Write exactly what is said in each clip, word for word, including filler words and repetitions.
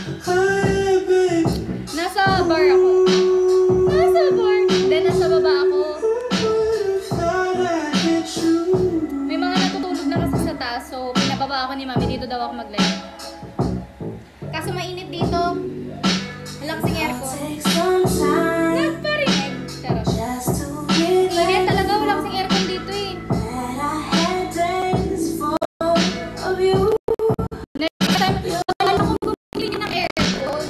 Nasa bar ako. Nasa bar. Then nasa baba ako. May mga natutulog na kasi sa taas. So, pinababa ako ni mami. Dito daw ako mag-live. Kaso mainit dito. Wala kasing aircon. Nagparinig. Charot. Kaya talaga wala kasing aircon dito eh. Next time, wala akong bumili ng aircon.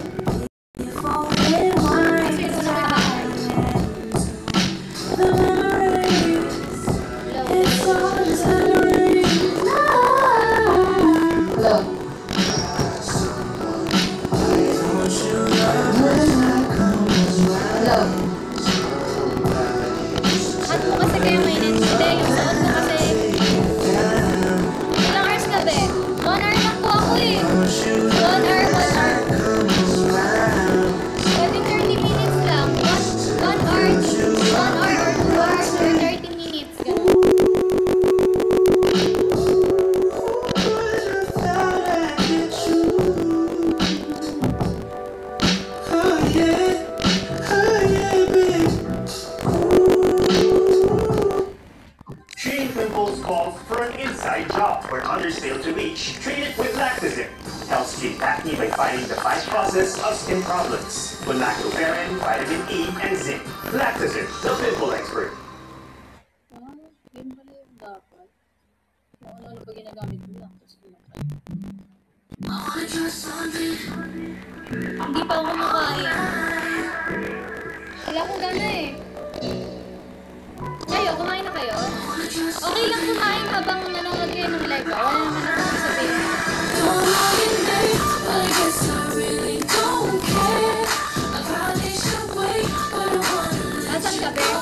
Skin problems with lactoferrin, vitamin E, and zinc. Lactazid, the pimple expert. Ah, yun pala yung dapat. Kung ano-ano pa ginagamit ko lang. Tapos ko lang kayo. Hindi pa ako kumakain. Wala akong gana eh. Kayo, kumain na kayo? Okay lang kumain habang nanonood kayo ng live ba? Wala naman ako sabihin. Asan ka, Beo?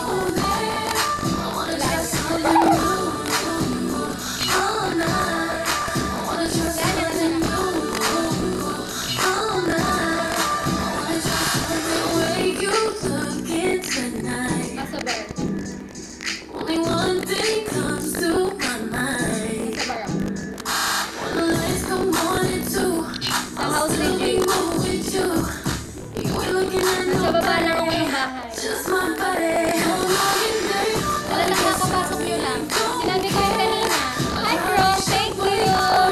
Sa baba lang ako ng bahay. Wala lang nakapasok nyo lang. Sinabi ko yung kanina. Hi bro, thank you!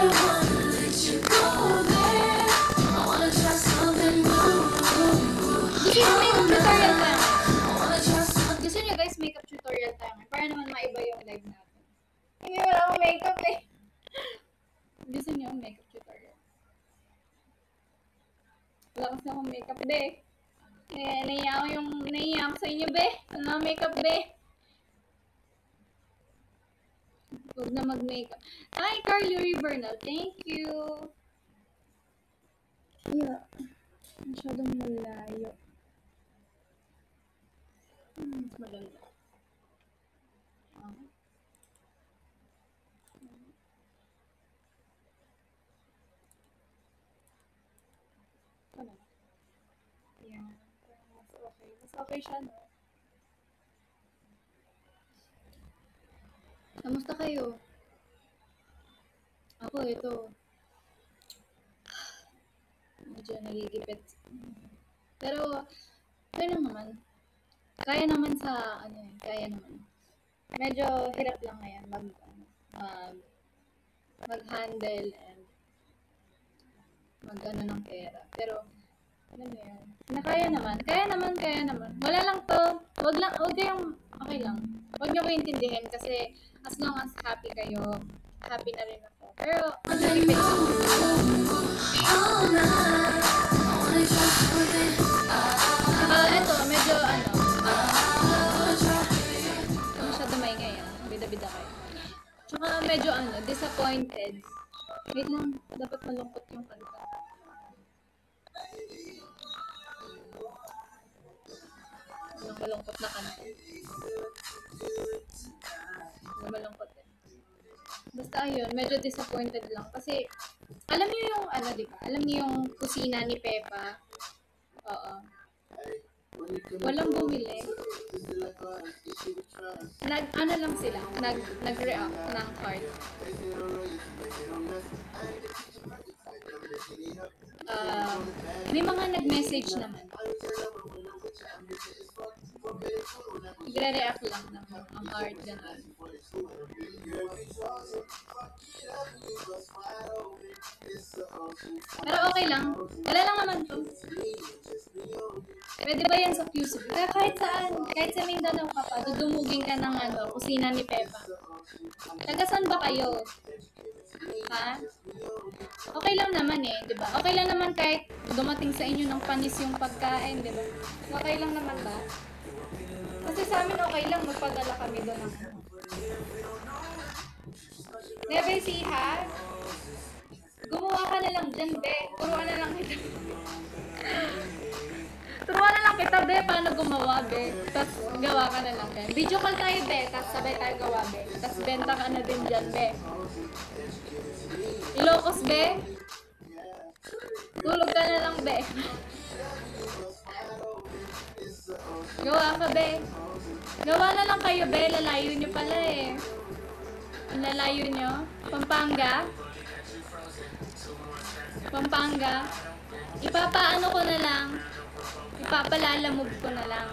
Gusto nyo makeup tutorial tayo? Gusto nyo guys makeup tutorial tayo? Para naman maiba yung live natin. Hindi wala akong makeup eh. Gusto nyo makeup tutorial? Wala kasi akong makeup be. Eh, naiya ako yung, naiya ako sa inyo, be. Ano makeup, be? Huwag na mag-makeup. Hi, Carl Yuri Bernal. Thank you. Yeah. Masyadong malayo. Hmm, malala. Ah. Ano? Yeah. Okay. Mas okay siya, no? Kamusta kayo? Ako, ito. Medyo nagigipit. Pero, okay lang naman. Kaya naman sa, ano eh, kaya naman. Medyo hirap lang ngayon mag, mag, mag-handle and mag-ano ng pera. Pero, ano mo yan? Nakaya naman. Kaya naman, kaya naman. Wala lang to. Wag lang, wag kayong, okay lang. Wag nyo ko intindihin kasi as long as happy kayo, happy na rin ako. Pero, ang nalipit ko. Saka, eto, medyo, ano, masyado maingay yan. Bida-bida kayo. Tsaka, medyo, ano, disappointed. Wait lang, dapat malungkot yung kanta. Walang malungkot na kanta. Walang malungkot eh. Basta ayun, medyo disappointed lang. Kasi, alam niyo yung, ano diba? Alam niyo yung kusina ni Peppa? Oo. Walang bumili. Nag, ano lang sila? Nag, nag-react ng card. Um, May mga nag-message naman. Nagre-react lang naman. Ang heart, gano'n. Pero okay lang. Wala lang naman to. Pwede ba yan sa Q C? Kaya kahit saan, kahit sa Mindanao ka pa, dudumugin ka ng ano, kusina ni Pepa. Taga-saan ba kayo? Ha? Okay lang naman eh, di ba? Okay lang naman kahit dumating sa inyo ng panis yung pagkain, di ba? Okay lang naman ba? Kasi sa amin okay lang, magpadala kami doon ng Never see ha? Gumawa ka na lang dyan, be. Turuan na lang kita. Turuan na lang kita, be. Paano gumawa, be. Tapos gawa ka na lang, be. Video call tayo, be. Tapos sabay tayo gawa, be. Tapos benta ka na din dyan, be. Ilocos, be. Tulog ka na lang, be. Gawa ka, be. Gawa na lang kayo, be. Lalayo nyo pala, eh. Ang lalayo nyo. Pampanga. Pampanga. Ipapaano ko na lang. Ipapalalamove ko na lang.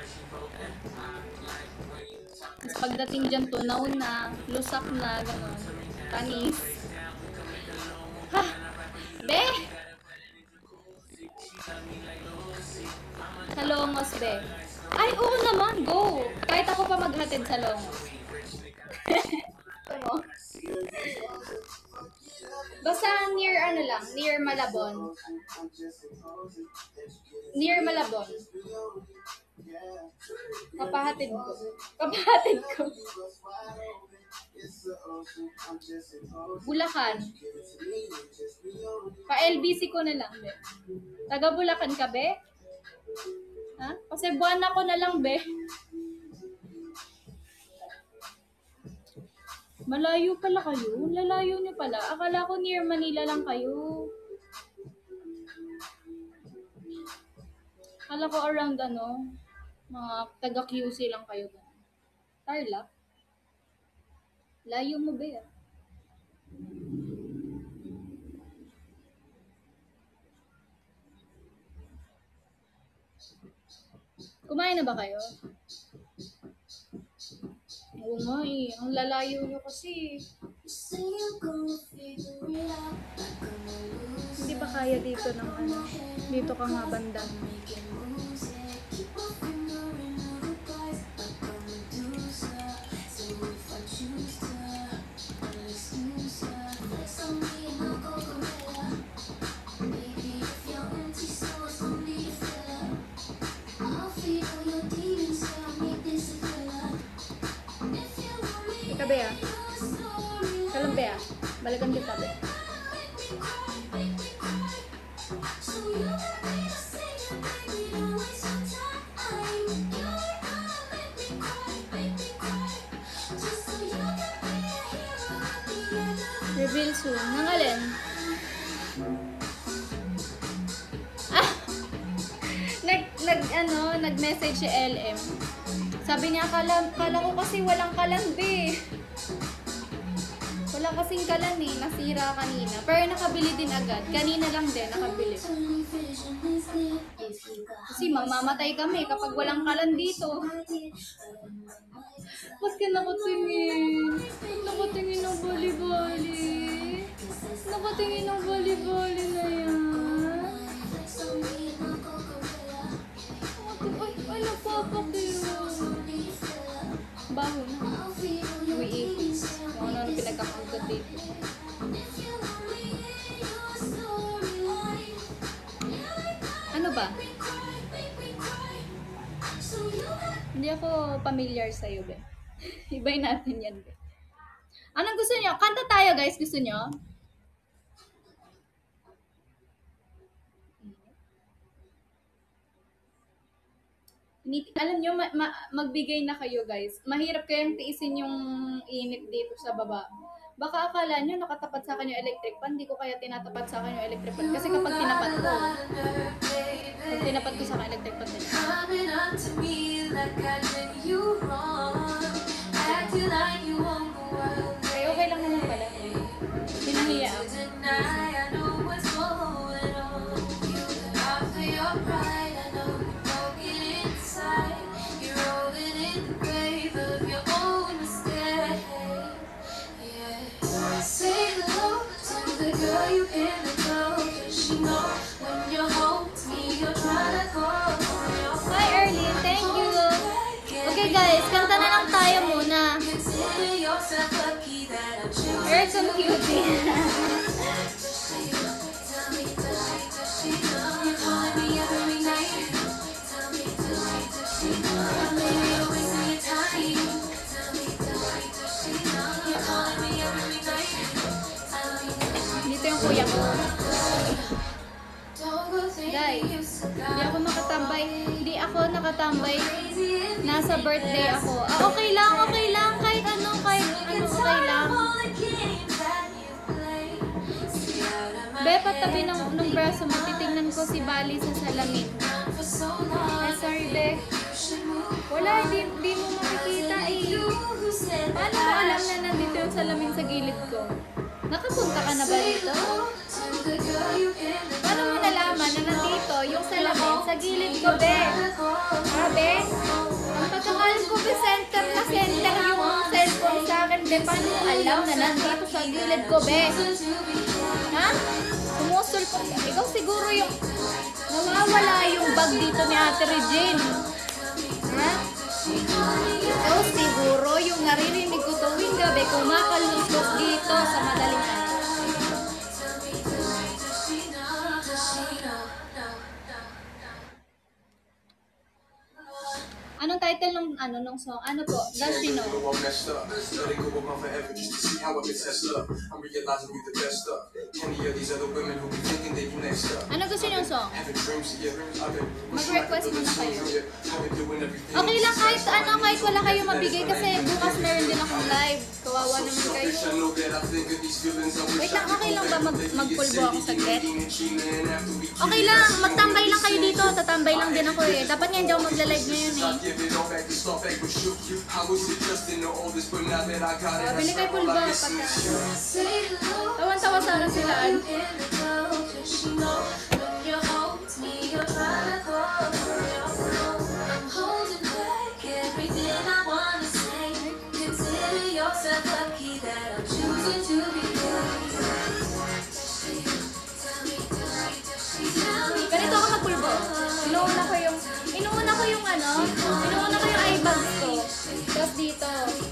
Tapos pagdating dyan, tunaw na, lusak na, gano'n. Panis. Ha! Be! Sa Longos, be. Ay, oo naman, go! Kahit ako pa maghatid sa Longos. Ano? Basta near ano lang, near Malabon. Near Malabon. Kapahatid ko. Kapahatid ko. Bulacan. Pa-L B C ko na lang, be. Taga Bulacan ka, be? Ha? Kasi buwan ako na lang, be. Malayo pala kayo? Lalayo nyo pala. Akala ko near Manila lang kayo. Akala ko around ano, mga taga-Q C lang kayo. Tarlac? Layo mo ba yan? Kumain na ba kayo? Oo nga eh. Ang lalayo nyo kasi. Hindi ba kaya dito ng ano? Dito ka nga banda. Ika be ah. Kalam be ah. Balikan kita be. Reveal soon. Nang alin? Ah! Nag, nag, ano, nag-message si L M. Sabi niya, kala, kala ko kasi walang kalan, be. Wala kasing kalan eh. Nasira kanina. Pero nakabili din agad. Kanina lang din, nakabili. Kasi mamamatay kami kapag walang kalan dito. Ba't ka nakatingin? Nakatingin ng bali-bali. Nakatingin ng bali-bali na yan. Ay, ay, nagpapakiro. Baho na. Uwi-ipis. Yung ano na pinagkakagugat dito. Ano ba? Hindi ako familiar sa'yo, be. Ibay natin yan, be. Anong gusto niyo? Kanta tayo, guys. Gusto niyo? Alam nyo, ma- ma- magbigay na kayo, guys. Mahirap kayang tiisin yung init dito sa baba. Baka akala nyo nakatapat sa akin yung electric fan, hindi ko kaya tinatapat sa akin yung electric fan. Kasi kapag tinapat ko, pag tinapat ko sa akin electric fan din. Ay, okay lang naman pala. Hinahiya ako. alright. I know you're broken inside. You're rolling in the grave of your own mistake. Yeah. Say hello to the girl you can't let go. 'Cause she know when you're home with me, you're trying to call on your phone. Hi, Erlyn. Thank you. Okay, guys. Kanta na lang tayo muna. Consider yourself lucky that I'm choosing Earth some to be cutie. Dito yung kuya ko. Guys, hindi ako makatambay. Hindi ako nakatambay. Nasa birthday ako. Ah, okay lang, okay lang. Kahit ano, kahit ano, okay lang. Be, patabi ng, ng braso mo. Titingnan ko si Bali sa salamin. Eh, sorry, Be. Wala, hindi, hindi mo makikita eh. Paano mo alam na nandito yung salamin sa gilid ko? Nakapunta ka na ba dito? Paano mo nalaman na nandito yung salamin sa gilid ko, Be? Ha, Be? Ang pagkakalam ko, Be, center na center yung cellphone sa akin, Be. Paano mo alam na nandito sa gilid ko, Be? Ha? Sumusul ko. Ikaw siguro yung nawawala yung bag dito ni Ate Regine. Ha? Ikaw siguro yung naririnig ko tuwing gabi kumakaluslos dito sa madaling araw. Anong title ng ano nung song? Ano po? Does she know? Ano gusto niyo song? Mag-request muna kayo. Okay lang kahit ano, kahit wala kayo mabigay kasi bukas meron din akong live. Kawawa naman kayo. Wait lang, okay lang ba mag magpulbo ako saglit? Okay lang, magtambay lang kayo dito. Tatambay lang din ako eh. Dapat nga hindi ako magla-live ngayon eh. Uh, bili kayo pulbo pagka. Tawan-tawa sana sila. Ganito ako magpulbo. Inuuna ko yung inuuna ko yung ano, inuuna ko yung eye bags ko. Tapos dito.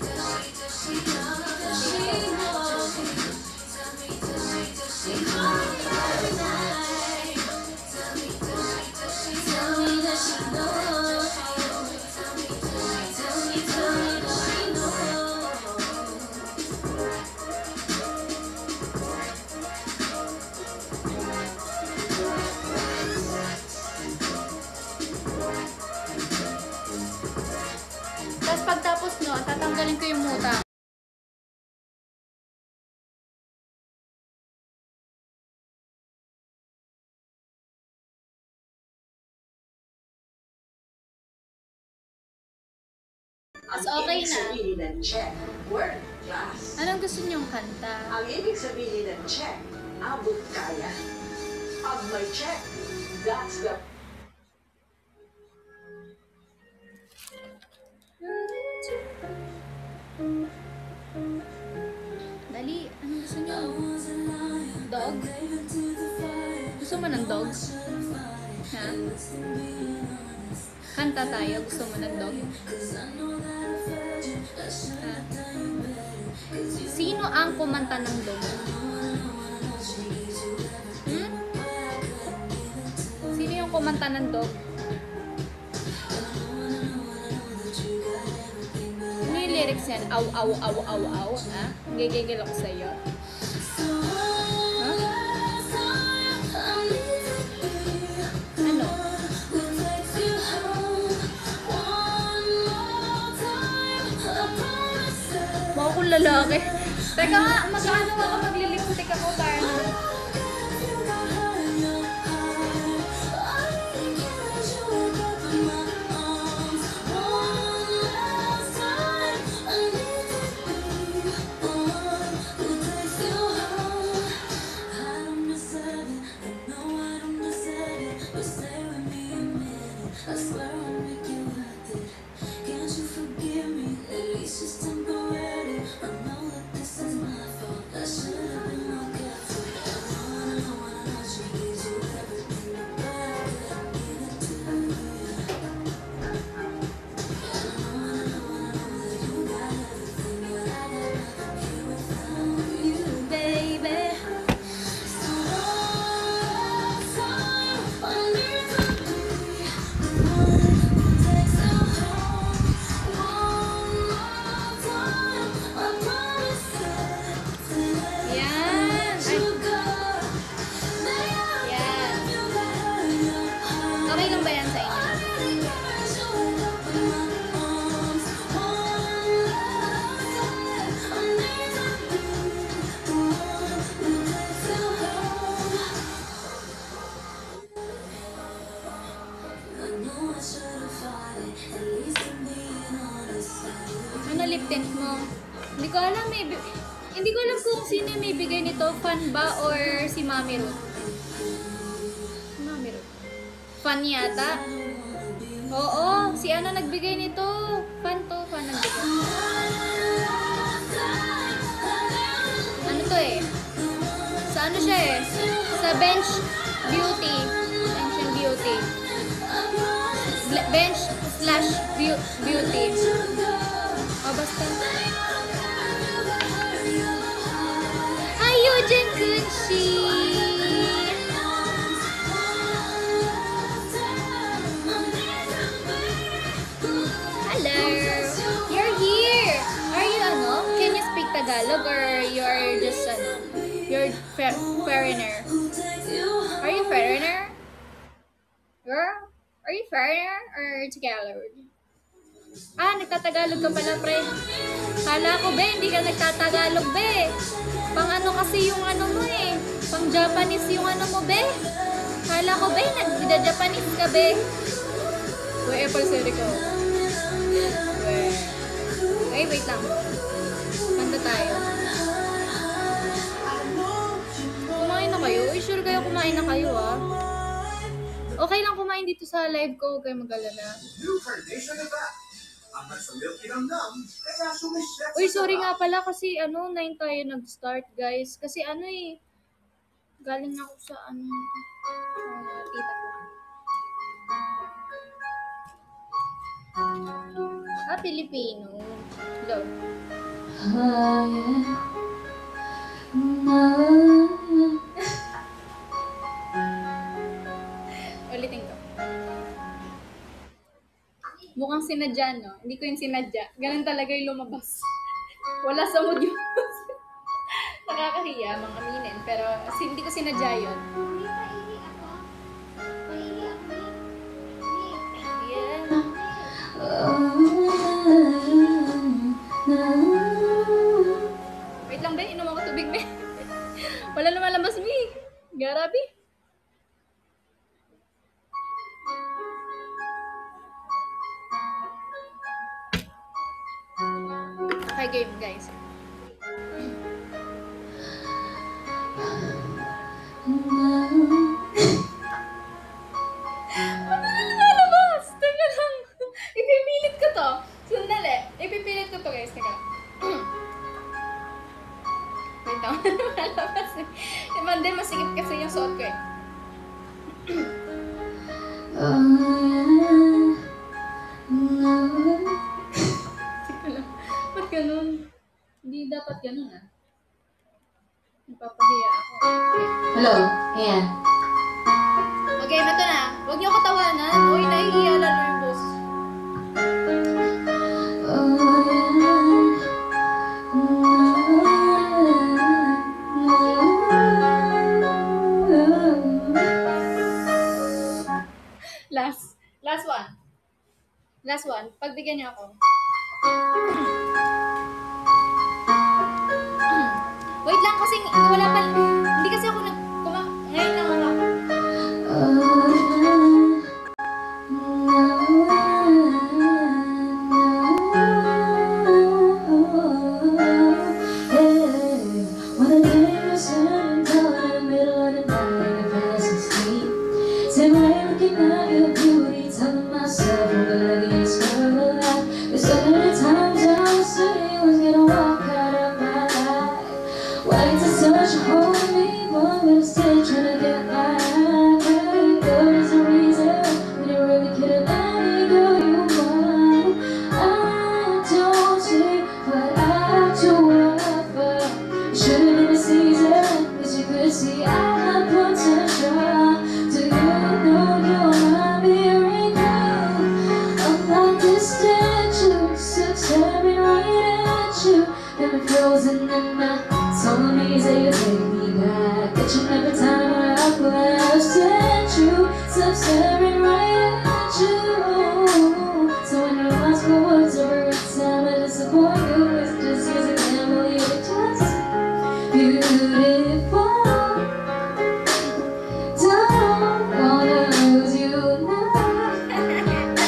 Tapos pagtapos no, tatanggalin ko yung muta. Mas okay Ang ibig na. sabihin ng check, word, class. Anong gusto niyong kanta? Ang ibig sabihin ng check, abot kaya. Pag may check, that's the... Dali, anong gusto niyo? Dog? Gusto mo ng dog? Ha? Kanta tayo. Gusto mo ng dog? Ha? Sino ang kumanta ng dog? Hmm? Sino yung kumanta ng dog? Ano yung lyrics yan? Aw, aw, aw, aw, aw. Ha? Gigigil ako sa'yo. Ha? Ano? Mukha akong lalaki. Teka nga, mag-ano ako, maglilipstick ako para. Stay with me. Ano lip tint mo? Hindi ko alam, may bi- hindi ko alam kung sino yung may bigay nito, Fan ba or si Mami Ruth? Si Mami Ruth. Fan yata? Oo, si ano nagbigay nito? Fan to, fan nagbigay. Ano to eh? Sa ano siya eh? Sa Bench Beauty. Bench and Beauty. Bl- Bench slash beau- Beauty. O basta. Hi, Yojin Kunshi! Hello! You're here! Are you ano? Can you speak Tagalog or you're just ano? You're fer- foreigner? Are you foreigner? Girl? Are you foreigner or Tagalog? Ah, nagtatagalog ka pala, pre. Kala ko, be, hindi ka nagtatagalog, be. Pang ano kasi yung ano mo eh. Pang Japanese yung ano mo, be. Kala ko, be, nagda-Japanese ka, be. Uy, apple sorry ko. Uy. Okay, wait lang. Kanta tayo. Kumain na kayo? Uy, sure kayo kumain na kayo, ah. Okay lang kumain dito sa live ko, huwag kayo mag-alala. New carnation na ba? Ang nasa milky nam-nam, kaya sumiset Uy, sorry nga pala kasi ano, nine tayo nag-start, guys. Kasi ano eh, galing ako sa ano, uh, tita ko. Ah, Filipino. Love. Ulitin ko. Mukhang sinadya, no? Hindi ko yung sinadya. Ganun talaga yung lumabas. Wala sa mood yung nakakahiya, mga aminin. Pero as- hindi ko sinadya yun. Yeah. Wait lang, Ben. Inom ako tubig, Ben. Wala naman labas, Mi. Garabi. Okay, game, guys. Ano na lumalabas? Teka lang. Ipipilit ko to. Sandali. Ipipilit ko to, guys. Teka lang. Wait lang. Lumalabas eh. Diba, hindi, masikip kasi yung suot ko eh. Teka lang. Ba't ganun? Hindi dapat ganun ah. Napapahiya ako. Okay. Hello, ayan. Okay, ito na. Huwag niyo katawanan. Uy, nahihiya lalo yung boss. Last. Last one. Last one. Pagbigyan niyo ako. Wait lang kasi wala pa. Hindi kasi ako nag... Kuma, ngayon lang ako. Such a holy one, but I'm still trying to get by. There's a reason when you really couldn't let me go. You want, I don't see what I have to offer. It should have been a season, cause you could see I have potential. Do you know you're not hearing now? I'm not distant, you still staring right at you. Got me frozen in my soul, knees, that you take me back. Each and every time I rock, when I've sent you, stop staring right at you. So when you ask for words every time I disappoint you, it's just cause I can't believe it just beautiful. Don't wanna lose you now.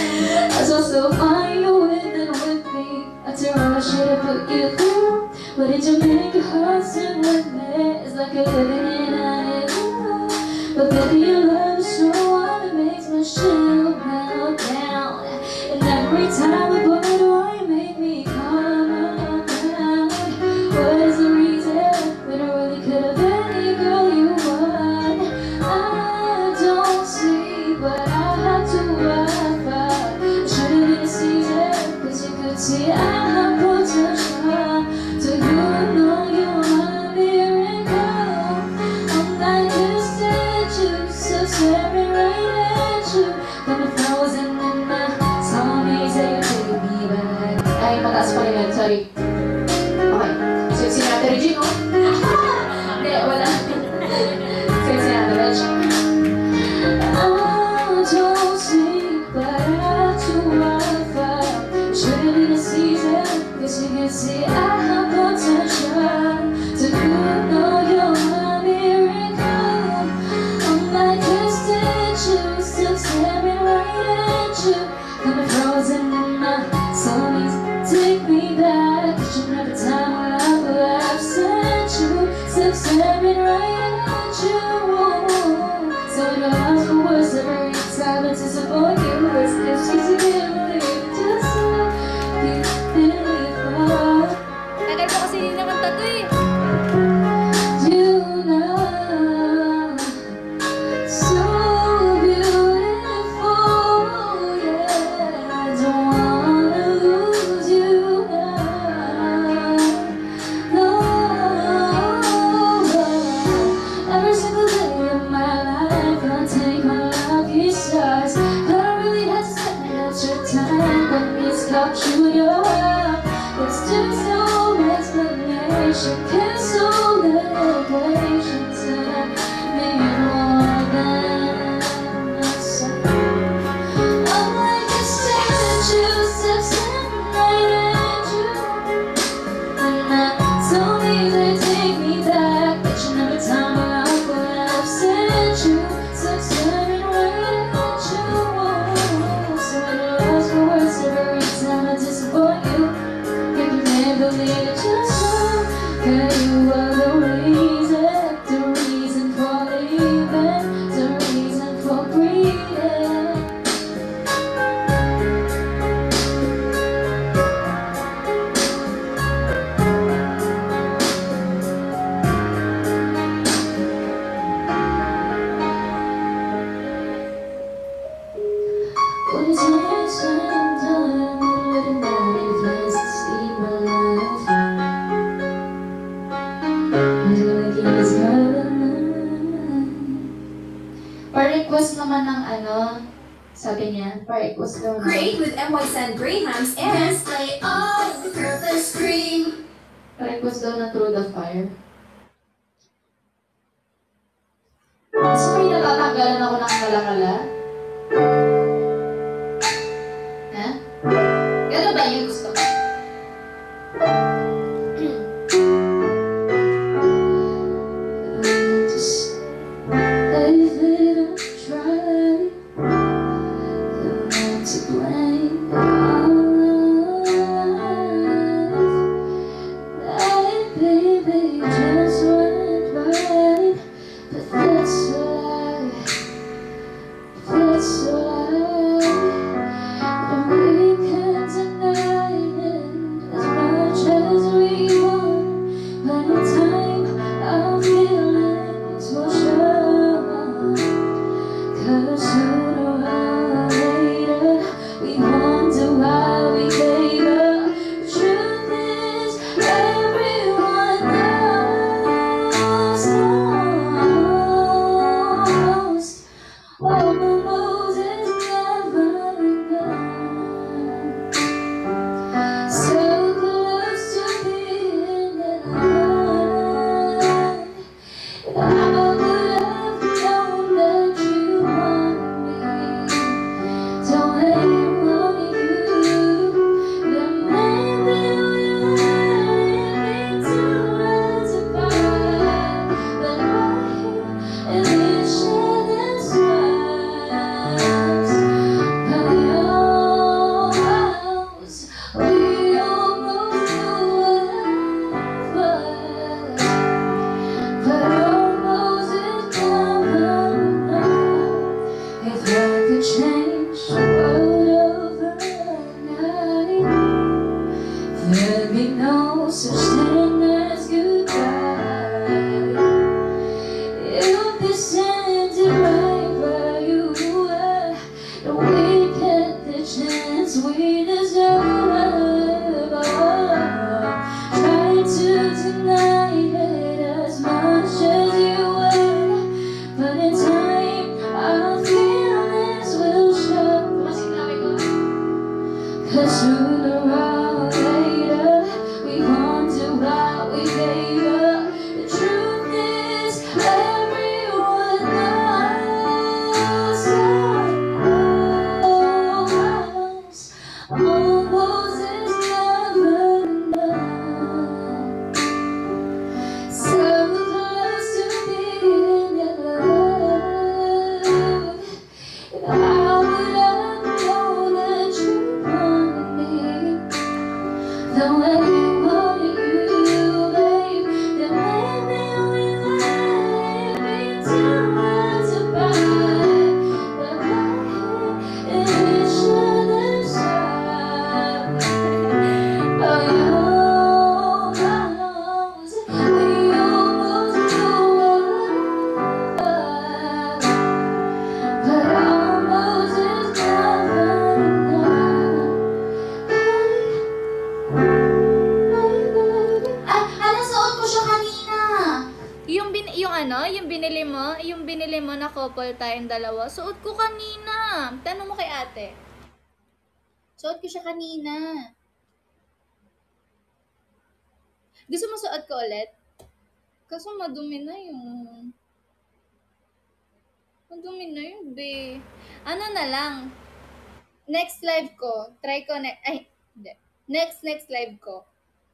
like you're living in a igloo. But baby, your love is so warm, it makes my shell melt down. And every time we put it on, you make me come around. What is the reason we don't really could have any girl you want? I don't see, but I had to laugh out. It should have been a season, cause you could see I have potential. So you know you're a miracle. I'm like a statue, so staring right at you. Got me frozen in my saw me say you take me back. Ay, mataas pa rin yan, sorry. Okay, so si Ate Regine, oh. Hindi, wala. So si Ate Regine. I don't see, but I had to laugh out. Should've been a season, cause you can see I have potential. So you know you're a miracle. I'm like a statue, still staring right at you. Got me frozen in my soul, take me back. Cause you never time when I will absent you. Still staring right at you. So the lost for words every time I disappoint you. It's just cause you can't believe just so beautiful. Tagal mo kasi hindi naman tato eh. You know, so beautiful, yeah. Don't wanna lose you now, no. Every single day of my life, I take my lucky stars. But I really had to spend an extra time when it's got you in your heart. It's just no explanation, cancel the patience, and I need more than a sign. I'm like a statue, still standing right at you. And I told me they take me back, but you never tell me I'm gonna upset you. Still staring right at you. So I'm lost for words every time I disappoint you. If you can't believe it, just know that you are the reason, the reason for leaving, the reason for breathing. What is it I'm done? Living down in place to see my life. I'm gonna keep this pa-request naman ng ano, sabi niya, pa-request daw na. Create with M Y San Grahams and Display on the purple screen. Pa-request daw na Through the Fire. Gusto mo yung natatanggalan ako ng kala-kala? Ha? Gano'n ba yung gusto ko? change the world overnight. There'll be no such thing as goodbye. You'll be standing right where you were, and we get the chance we deserve. Try to deny it as much as you will, but in time our feelings will show. Cause sooner or later we wonder why we gave up. The truth is everyone knows. Almost, almost is never enough. So close to being in love. If I would have known the truth from me, the way you wanted you, babe, then maybe we would be too hard to find. But right here in each other's side. Oh, you almost, we almost blew up, but almost is never enough. Ah, ano, suot ko siya kanina. Yung, bin, yung ano, yung binili mo, yung binili mo na couple tayong dalawa, suot ko kanina. Tanong mo kay ate. Suot ko siya kanina. Gusto mo suot ko ulit? Kaso madumi na yung... Madumi na yung be. Ano na lang. Next live ko, try ko ne... Ay, hindi. Next, next live ko.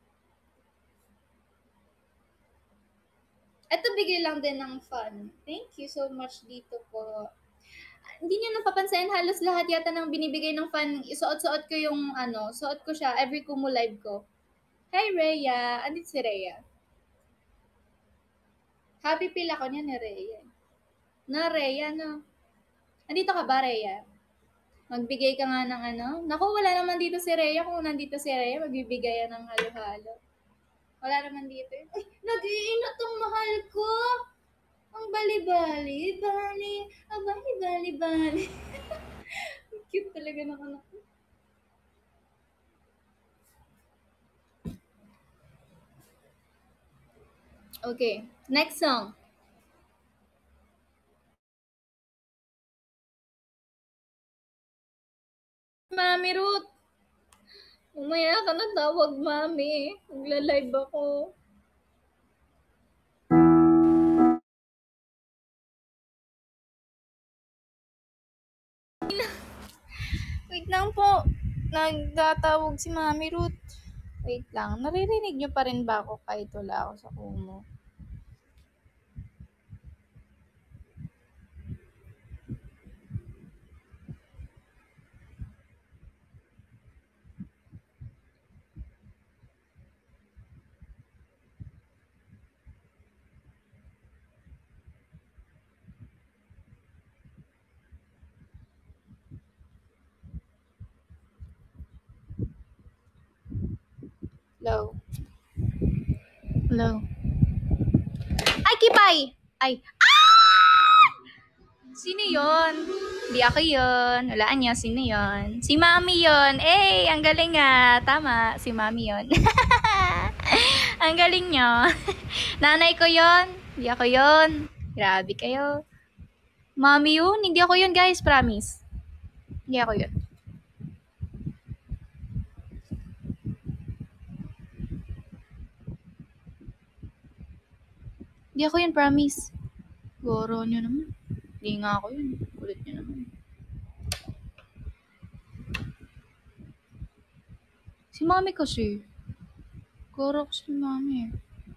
Ito bigay lang din ng fun. Thank you so much dito po. Hindi niyo napapansin, halos lahat yata ng binibigay ng fun. Suot-suot ko yung ano, suot ko siya every Kumu live ko. Hi Rhea! Andito si Rhea. Happy pila ko niya ni Rhea. Na Rhea, no? Andito ka ba, Rhea? Magbigay ka nga ng ano? Naku, wala naman dito si Rhea. Kung nandito si Rhea, magbibigay yan ng halo-halo. Wala naman dito. Ay, nag-iinot tong mahal ko. Ang bali-bali. Bali. Ang bali-bali-bali. Cute talaga ng anak ko. Okay. Next song. Mami Ruth. Umaya ka na tawag, Mami. Magla-live ako. Wait lang po. Nagtatawag si Mami Ruth. Wait lang. Naririnig niyo pa rin ba ako kahit wala ako sa Kumu? Hello? Hello? Ay, Kipay! Ay. Ah! Sino yon? Hindi ako yon. Walaan niyo, sino yon? Si Mami yon. Eh, ang galing nga. Tama, si Mami yon. Ang galing nyo. Nanay ko yon. Hindi ako yon. Grabe kayo. Mami yun. Hindi ako yun, guys. Promise. Hindi ako yun. Hindi ako yun, promise. Goro nyo naman. Hindi nga ako yun. Kulit nyo naman. Si Mami kasi. Goro ko si Mami.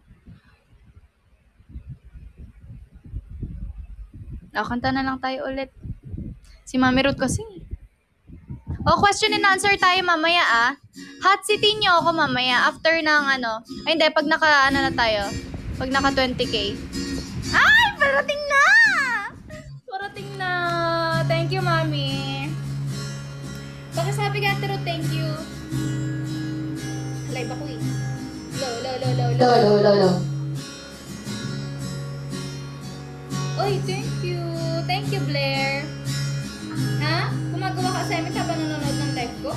Nakakanta na lang tayo ulit. Si Mami Ruth kasi. O, question and answer tayo mamaya ah. Hot seatin nyo ako mamaya after ng ano. Ay hindi, pag naka ano na tayo. Pag naka twenty K. Ay, parating na! Parating na! Thank Thank you, Mami. Pakisabi ka, pero thank you. Live ako eh. Low, low, low, low, low. Low, low, low, low. Oy, thank you. Thank you, Blair. Ha? Gumagawa ka assignment habang nanonood ng live ko?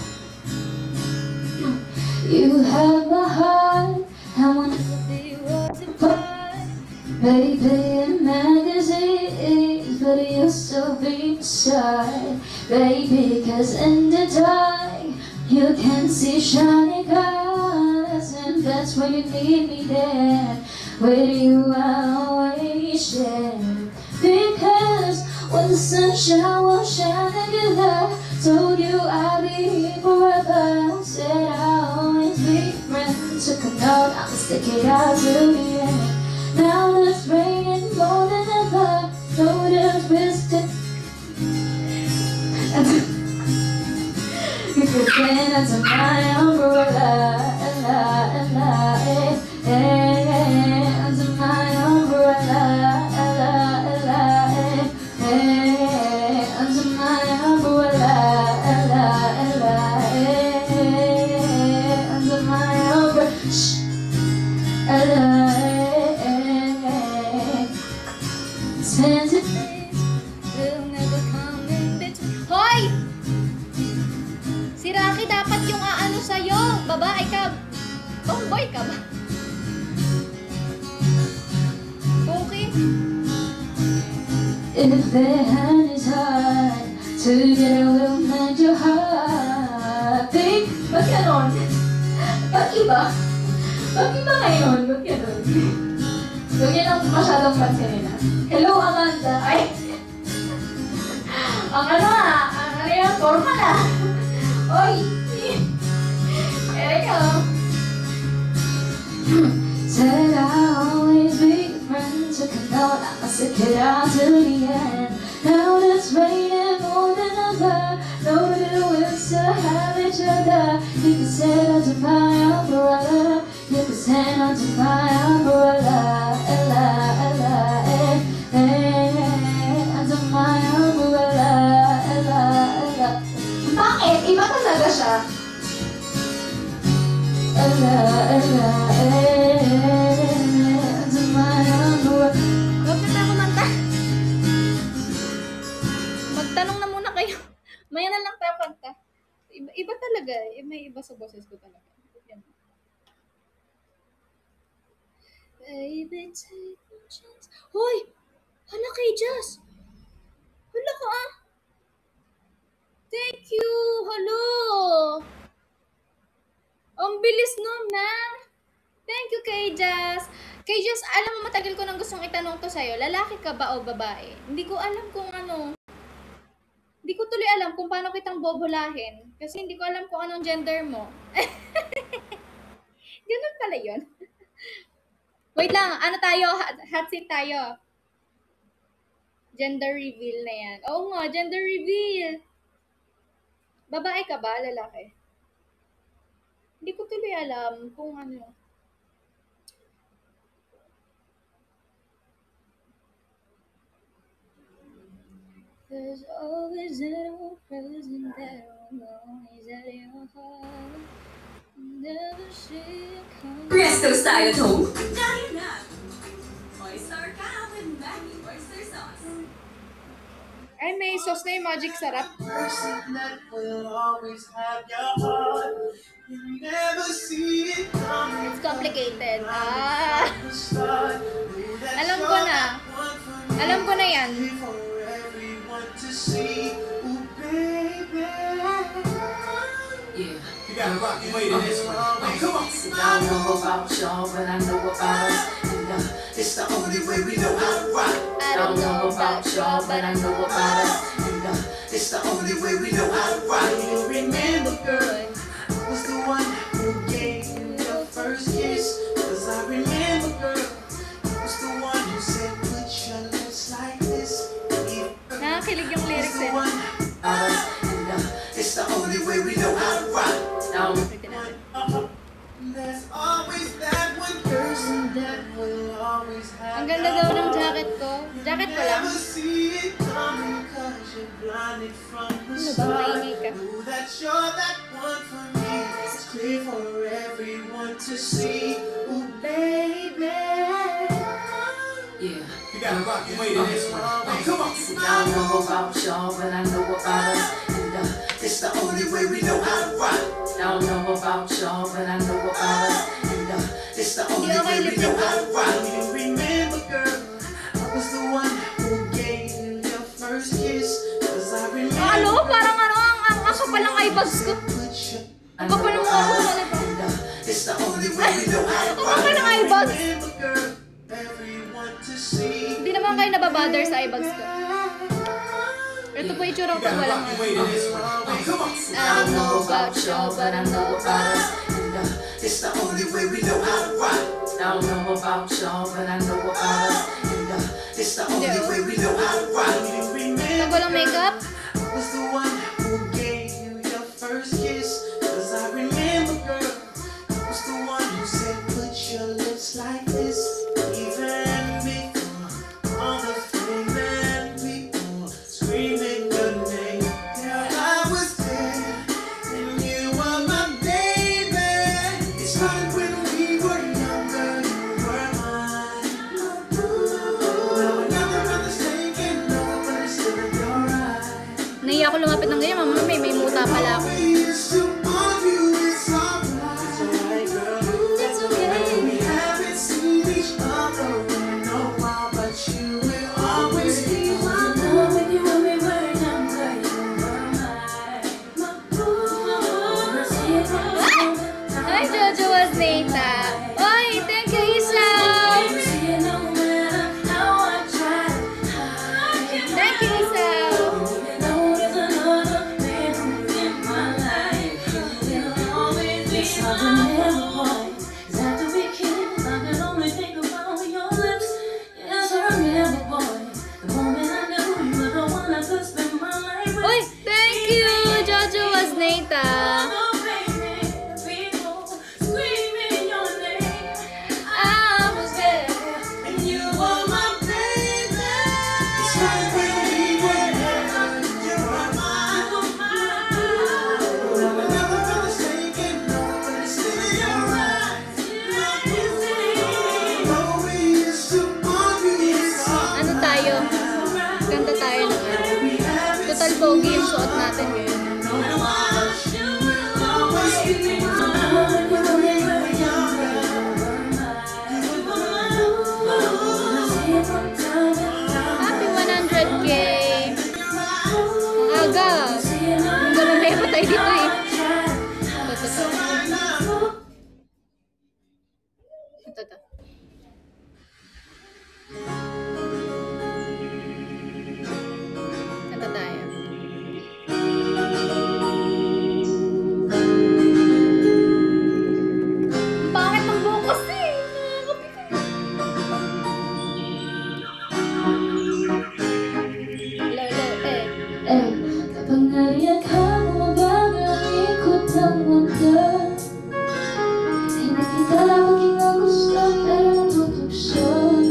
You have my heart. I wanna be yours apart. Baby, in magazines, but you're so big inside. Baby, cause in the dark, you can see shiny colors, and that's why you need me there. With you, I always share. Because when the sunshine will shine together, told you I'll be here forever. Said I'll always be friends. Took a note, I'ma stick it out till the end. Now it's raining more than ever. No, there's wisdom. You could stand under my umbrella, ella, ella, eh, eh, eh, under my umbrella, ella, ella, eh, eh, under my umbrella, ella, ella, eh, eh, under my umbrella, shh, ella. Hoy! Si Rocky dapat yung aano sa'yo. Babae ka. Tomboy ka ba? Okay. If their hand is hard, together we'll mend your heart. Babe, ba't ganon? Ba't iba? Ba't iba ngayon? Ba't ganon? Huwag yan ang masyadong pansinin na. Hello, Amanda. Ay! Ang ano ah, ang ano yung forma na. Oy! Erika. Said I'll always be friends. Took a note, I'ma stick it out till the end. Now it's raining more than ever. No, we'll still have each other. You can sit under my umbrella. You can stand under my umbrella. Ella, Ella, eh, eh, under my umbrella. Ella, Ella. Bakit? Iba talaga siya. Ella, Ella, eh, under my umbrella. Huwag na tayo kumanta. Magtanong na muna kayo. Maya na lang tayo kanta. Iba, iba talaga eh. May iba sa boses ko talaga. Yan. Baby, take a chance. Hoy! Hala kay Jazz! Hala ka ah! Thank you! Hello! Ang bilis nun na! Thank you kay Jazz! Kay Jazz, alam mo matagal ko nang gustong itanong to sa'yo. Lalaki ka ba o babae? Hindi ko alam kung ano. Hindi ko tuloy alam kung paano kitang bobolahin. Kasi hindi ko alam kung anong gender mo. Ganun pala yun. Wait lang, ano tayo? Hot, hot seat tayo. Gender reveal na yan. Oo nga, gender reveal. Babae ka ba? Lalaki? Hindi ko tuloy alam kung ano. There's always an old person that will always at your heart. Never see it come. Presto style at home? Dahil na! Oyster ka with Maggie oyster sauce. Ay, may sauce na yung magic sarap. Person that will always have your heart. You never see it coming. It's complicated. Ah. Start. Alam ko na. Alam ko na yan. For everyone to see. Ooh, baby. Yeah. You gotta rock your way to this one. Hey, come on. See, I don't know about y'all, but I know about us. And uh, It's the only way we know how to rock. I don't know about y'all, but I know about us. And uh, it's the only way we know how to rock. You remember, girl, I was the one who gave you your first kiss. Cause I remember, girl, I was the one who said, put your lips like this. Nakakilig yung lyrics eh. us. And uh, it's the only way we know how to rock. Now, There's always that one person that will always have Ang ganda daw ng jacket ko. Jacket ko lang. never see it coming cause you're blind wanted from the Ano ba? start. Maingay ka. Know that you're that one for me. It's clear for everyone to see. Ooh, baby. Yeah. You gotta rock your way to this one. Come on. See, I don't know about y'all, but I know about us. And uh, It's the only way we know how to rock. I don't know about y'all, but I know about us. And uh, It's the only way we know how to rock. you remember, girl, I was the one who gave you your first kiss. 'Cause I remember. Ano? Parang ano, ang, ang, ang kapal ng eyebags ko. Ang kapal ng mukha ko. And uh, It's the only way we know how to Ang rock. kapal ng eyebags. Remember, girl, everyone to see. Hindi naman kayo nababother sa eyebags ko. Ito po yung tsura ko pag walang ano. Way to this one. Come on. I don't know about y'all, but I know about us. and uh, It's the only way we know how to rock. I don't know about y'all, but I know about us. And uh, It's the only way we know how to rock. Pag walang makeup, I was the one who gave you your first kiss. 'Cause I remember, girl, I was the one who said, put your lips like this. Even before all the fame and people screaming your name. Girl, I was there, and you were my baby. It started when we were younger, you were mine. Now another brother's taking over, but it's still in your eyes. naiya ako lumapit ng ganyan. Mamaya may, may muta pala ako. We used to argue, it's alright, girl. It's okay. We haven't seen each other in a while, but you will always be my love. With you when we were younger, you were mine. My boo. Hi, Jojo was Nata. Oy, thank you, Isaw. Thank you, Isaw. Oy, thank you, Jojo was Nata. I was there. And you were my baby. It started when we were younger, you were mine. Now another brother's taking over, but it's still in your eyes. Oh, we used to argue, it's alright. Ano tayo? Ganda tayo ng ano. Total pogi yung suot natin ngayon. Happy one hundred K! Ang aga! Hanggang mamaya pa tayo dito eh. Ito, ito, ito. Ito, ito. Kanta tayo. Ang pangit ng bukas eh! Hello, hello, eh. Eh, kapag nariyan ka, bumabagal ang ikot ng mundo. Hindi kita maging ang gusto, pero natutugso.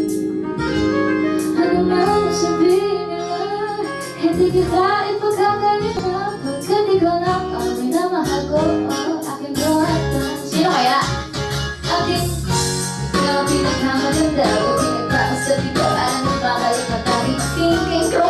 Ano man ang sabihin nila, hindi kita ipagkakalimutan. Pagkat ikaw lang ang minamahal ko, oh, aking buhat na. Sino kaya? Aking ikaw ang pinakamaganda, o pinagkakasabi ko, alam mo ba kayo mataling thinking ko?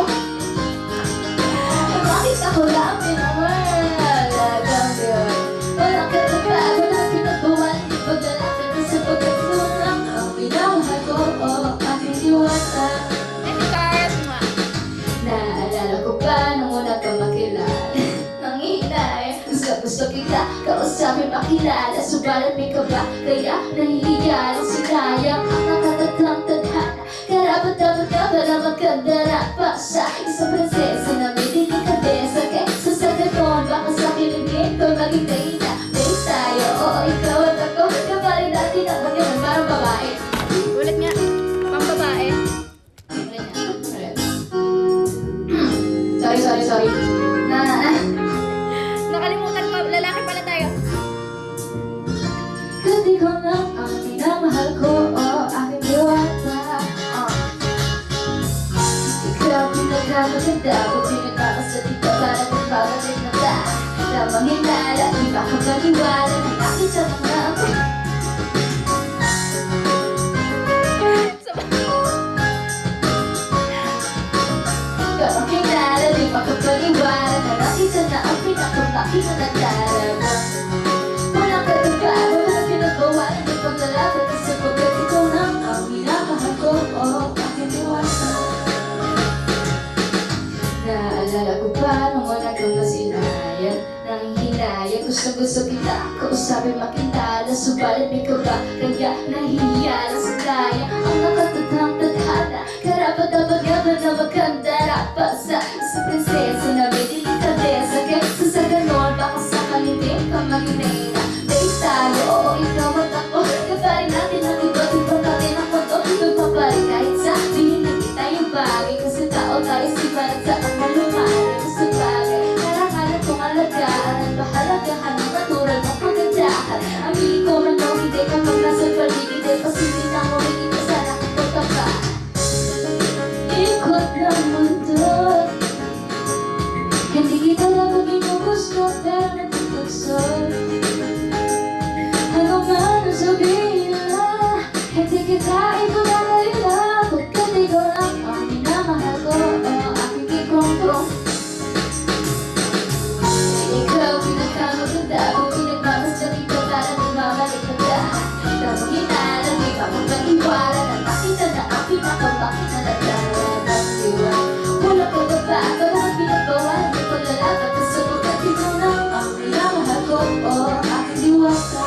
Bakit ako lang pinamalagang yun? Walang katapat, walang pinagbuwan. Pagdalapit na sa pagkatulong lang ang minamahal ko, oh, aking diwata. Next card nga. Naalala ko pa nung una ka makilala. Nang inay, gusto gusto kita kausapin makilala. Subalit may kaba, kaya nahihiya lang sinayang ang nakatatang tadhana. Karapat dapat ka para magkandara pa sa isang prinsesa na may delikadesa. Kaysa sa ganon, baka sa kilingin ko maging kaina. Base tayo, oo ikaw at ako. Kaparin natin ang magandang parang babae. Ulit nga. Pang babae. Ulit nga. Ulit. Sorry, sorry, sorry. Na, na, na. Nakalimutan ko. Lalaki pala tayo. Kundi ko lang ang minamahal ko, oh, aking diwata. uh. Ikaw pinagkamaganda, pag Tamang hinala, di ba kapag-iwala ng aking sa mga apoy? Tamang hinala, di ba kapag-iwala ng aking sa naapoy na kumaki na nagdalaga? Walang katubago, walang pinagawa ng paglalaban sa pagkat ikaw nang ang minamahal ko, oh, aking diwata. Naalala ko pa nung wala kang masinayan, nanghihinayang gusto-gusto kita kausapin makilala, subalit di ka ba kaya nahihiya lang sa kaya ang nakatatang tadhana, karapat-dapat nga ba na magkandara pa sa isang prinsesa na may delikadesa, kaysa sa ganon baka sakaling din ka maginena. Base tayo, oo ikaw at ako, kaparin natin ang iba't ibang natin ang mundo, magpaparin kahit sabihin na di tayo bagay, kasi tao tayo sibarat sa ang malumayan sa bagay, karangalan kong alagaan at pahalagahan ng natural mong kagandahan. Aminin ko man daw hindi kapag nasa paligid ay pasilin na mo hindi ka sana kung pagkaba. Ikot ng mundo, hindi kita dapat ginugusto pero natutugso. Ano man ang sabihin nila, hindi kita ipagkakaila, pagkat ikaw lang ang minamahal ko, o aking kikrong-krong. Ikaw pinakamaganda, kung pinagmamasdan ikaw para nagmamalik na lahat. Tamang hinala, di ba magpag-iwala, na nakita na ang pinakabakit na nagdaragang diwa. Walang pagbabago, walang pinagbawalan ng paglalaban, kasi pagkat ikaw lang ang minamahal ko, o aking diwata.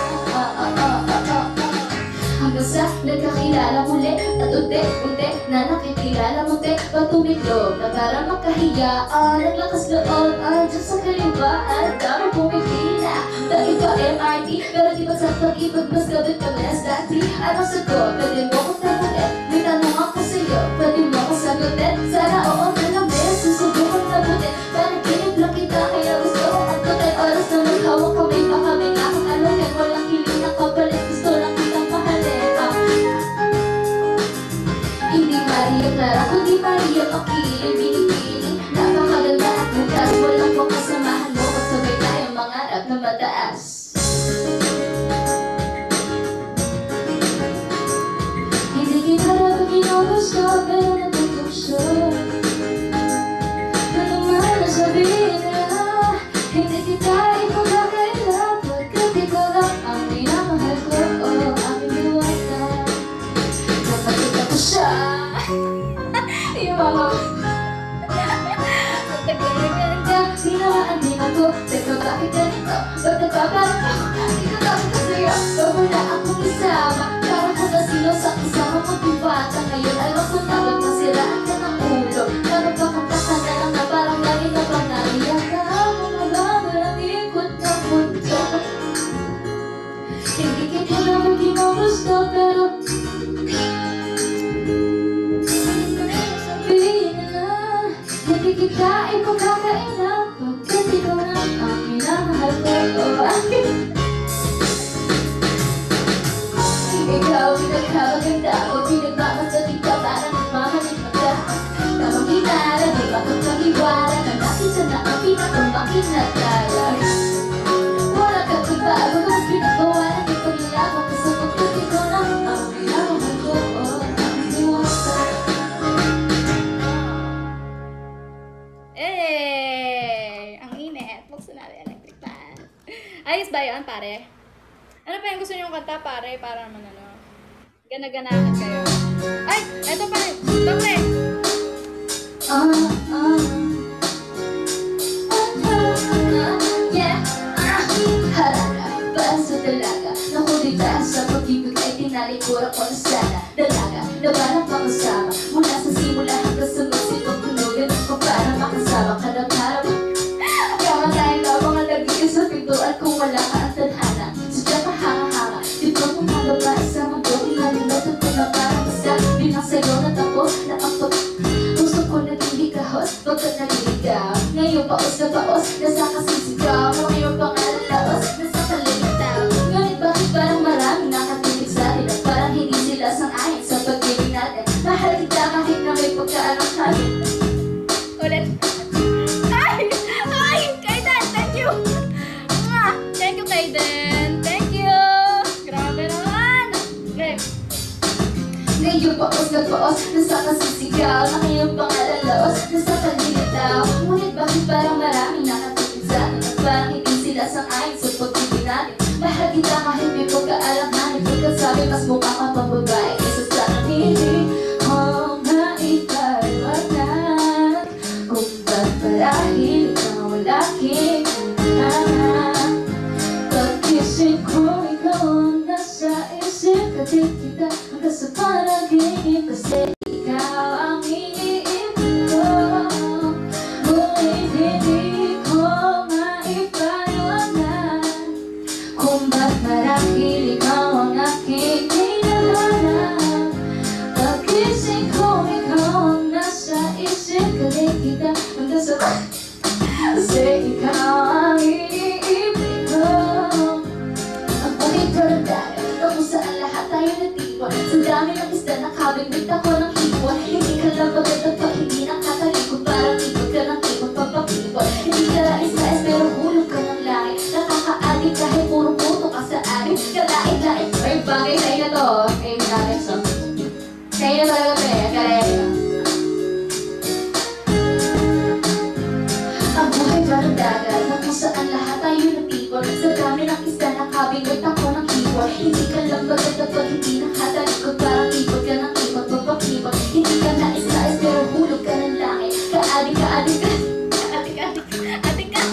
Hanggang sa nagkakilala muli at unti-unti na nakikilala munti patumiglog na para makahiyaan. Naglakas loob andyan sa kalibaan, dami pumipila ng iba M R T, pero di ba sa pag-ibig mas gabit kami as dati? Anong sagot? Pwede mo kong tagulit, may tanong ako sa'yo, pwede mo kong sagutin? Sana oo na lang din, susubukan na buti, parang kinip lang kita, kaya gusto kong agtutin oras na maghawak kami, baka may akong alamin, walang hiling na kapalit, gusto lang kitang mahalin. Hindi Maria Clara, kundi Maria Makiling, binibining napakaganda at bukas, walang pong kasamahan mo, kasabay tayong mangarap na mataas. Hindi kita dapat ginugusto, pero natutugso. Ano man ang sabihin nila, hindi kita ipagkakaila, pagkat ikaw lang ang minamahal ko, o aking diwata. Napakita ko siya, yung mga nagkaganda, sinawaan din ako, teka bakit ganito, ba't nagpaparang ako, hindi ka tapos ka sa'yo, ba't wala akong isama, parang kung silo sa isama mong diwata, ngayon alam ko na ba't masiraan ka ng ulo, parang pakapaka na lang na parang lagi na bang naiyak ka, mga bago ng ikot ng mundo. Hindi kita naman ginugusto, pero sabihin nila, hindi kita ipagkakaila, pagkat ikaw lang ang minamahal ko, o akin. Ikaw pinagkamaganda, o pinagmamasdating ka para nagmamalit magdaan. Tamang hinala, di ba kapag-iwala, na nakita na ang pinakabakit na talag. Wala kang pagbago, mas pinagbawalan ng paglalaban, kasi pagkat ikaw lang ang minamahal ko, o aking diwata. Eh, ang init. Buksan natin electric fan. Ayos ba yan, pare? Ano pa yung gusto niyong kanta, pare? Para naman ano, gana-ganahan kayo. Ay, eto pa rin. Ito, pre. Ah, ah. Yeah, ah. Harana ba sa dalaga? Nahuli dahil sa pag-ibig ay tinalikuran ko na sana. Dalaga na parang makasama, mula sa simula hanggang sa magsilong tunugan ko para makasama ka ng harap. Akala tayo na mga nagiging sa pintuan kung wala ka ang tadhana. Sadya ka hanga-hanga, di ba kung magaba sa mundo, inalimutan ko na parang isa, bilang sa'yo na tapos na ang pag... Gusto ko naging kahos, pagkat naliligaw. Ngayon paos na paos, nasa kasisigaw. Ngayon pangalan laos, nasa kalilitaw. Ngunit bakit parang marami nakatinig sa atin, at parang hindi sila sang-ayon sa pag-ibig natin. Mahal kita kahit na may pagkaanong natin. Ulit. Ay! Ay! Kailan! Thank you! ang iyong pangalalos nasa paglilitaw. Ngunit bakit parang maraming nakatipid sa atin at parang hindi sila sang-ayon sa pag-ibig natin. Mahal kita kahit may pagkaalanganin, pagkasabi mas mukha ka pang babae isa sa akin. Hindi ko maipaliwanag kung ba't marahil ikaw ang aking hinahanap. Pag-isip ko ikaw ang nasa isip, katid kita hanggang sa panaginip, kasi ikaw ang iniibig ko. Ngunit hindi ko maipaliwanag kung ba't marahil ikaw ang aking hinahanap. Pag-isip ko ikaw ang nasa isip, katid kita hanggang sa kasi ikaw ang iniibig ko. Ang bakit parang dahil na kung saan lahat tayo natipon. Sa dami ng isda nakabingwit ako ng hipon. Hindi ka lang maganda pag hindi nakatalikod, parang ikot ka ng ikot papapikot. Hindi ka rais-rais pero hulog ka ng langit. Nakakaadik kahit puro puto ka sa akin. Kalait-lait ay bagay sa'yo na to. Eh, natin so sa'yo na talaga pe, karera. Ang buhay parang dagat na kung saan lahat tayo natipon. Sa dami ng isda nakabingwit ako ng hipon. Hindi ka lang maganda pag hindi nakatalikod, parang ikot ka ng ikot papapikot. Hindi ka nais-nais pero hulog ka ng langit. Kaadik-kaadik ka Kaadik-kaadik Adik ka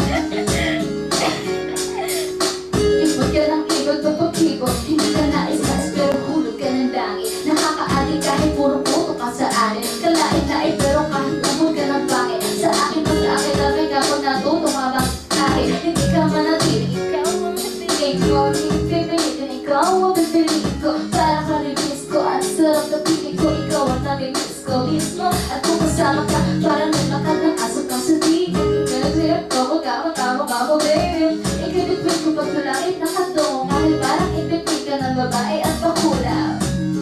Ikot ka ng ikot papapikot. Hindi ka nais-nais pero hulog ka ng langit. Nakakaadik kahit puro puto ka sa akin. Kalait-lait pero kahit umod ka ng pangit. Sa akin pa sa akin labay ka kung natuto ka bang akin. Hindi ka manatili, ikaw ang pipiliin ko. Hindi pipiliin, ikaw ang pipiliin ko. Para ka release ko at sarap na piling ko. Ikaw ang nami-miss ko mismo. At kung kasama ka, parang nagmakad ng aso ka sa tigil. Kaya ko, kamo-kamo-kamo, baby. Ikibitbit ko pag tulangit nakatungo. Kahit parang ibitbit ka ng babae at pakula.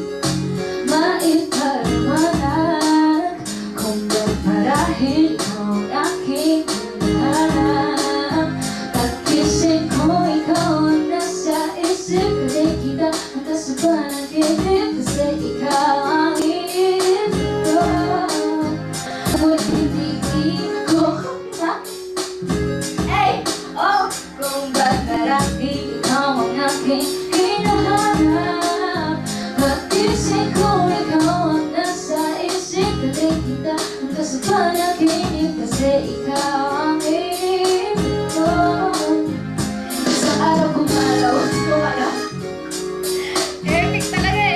Maipaliwanag kung ba't marahil ikaw ang aking hinahanap. Pag-isip ko ikaw ang nasa isip, kasi kita hanggang sa panaginip, kasi ikaw ang iniibig ko. Ngunit hindi ko na Ay! Oh! Kung ba't marahil ikaw ang aking hinahanap. Pag-isip ko ikaw ang nasa isip, kasi kita hanggang sa panaginip, kasi ikaw ang iniibig ko. Isang araw gumalaw, gumalaw Epic talaga eh.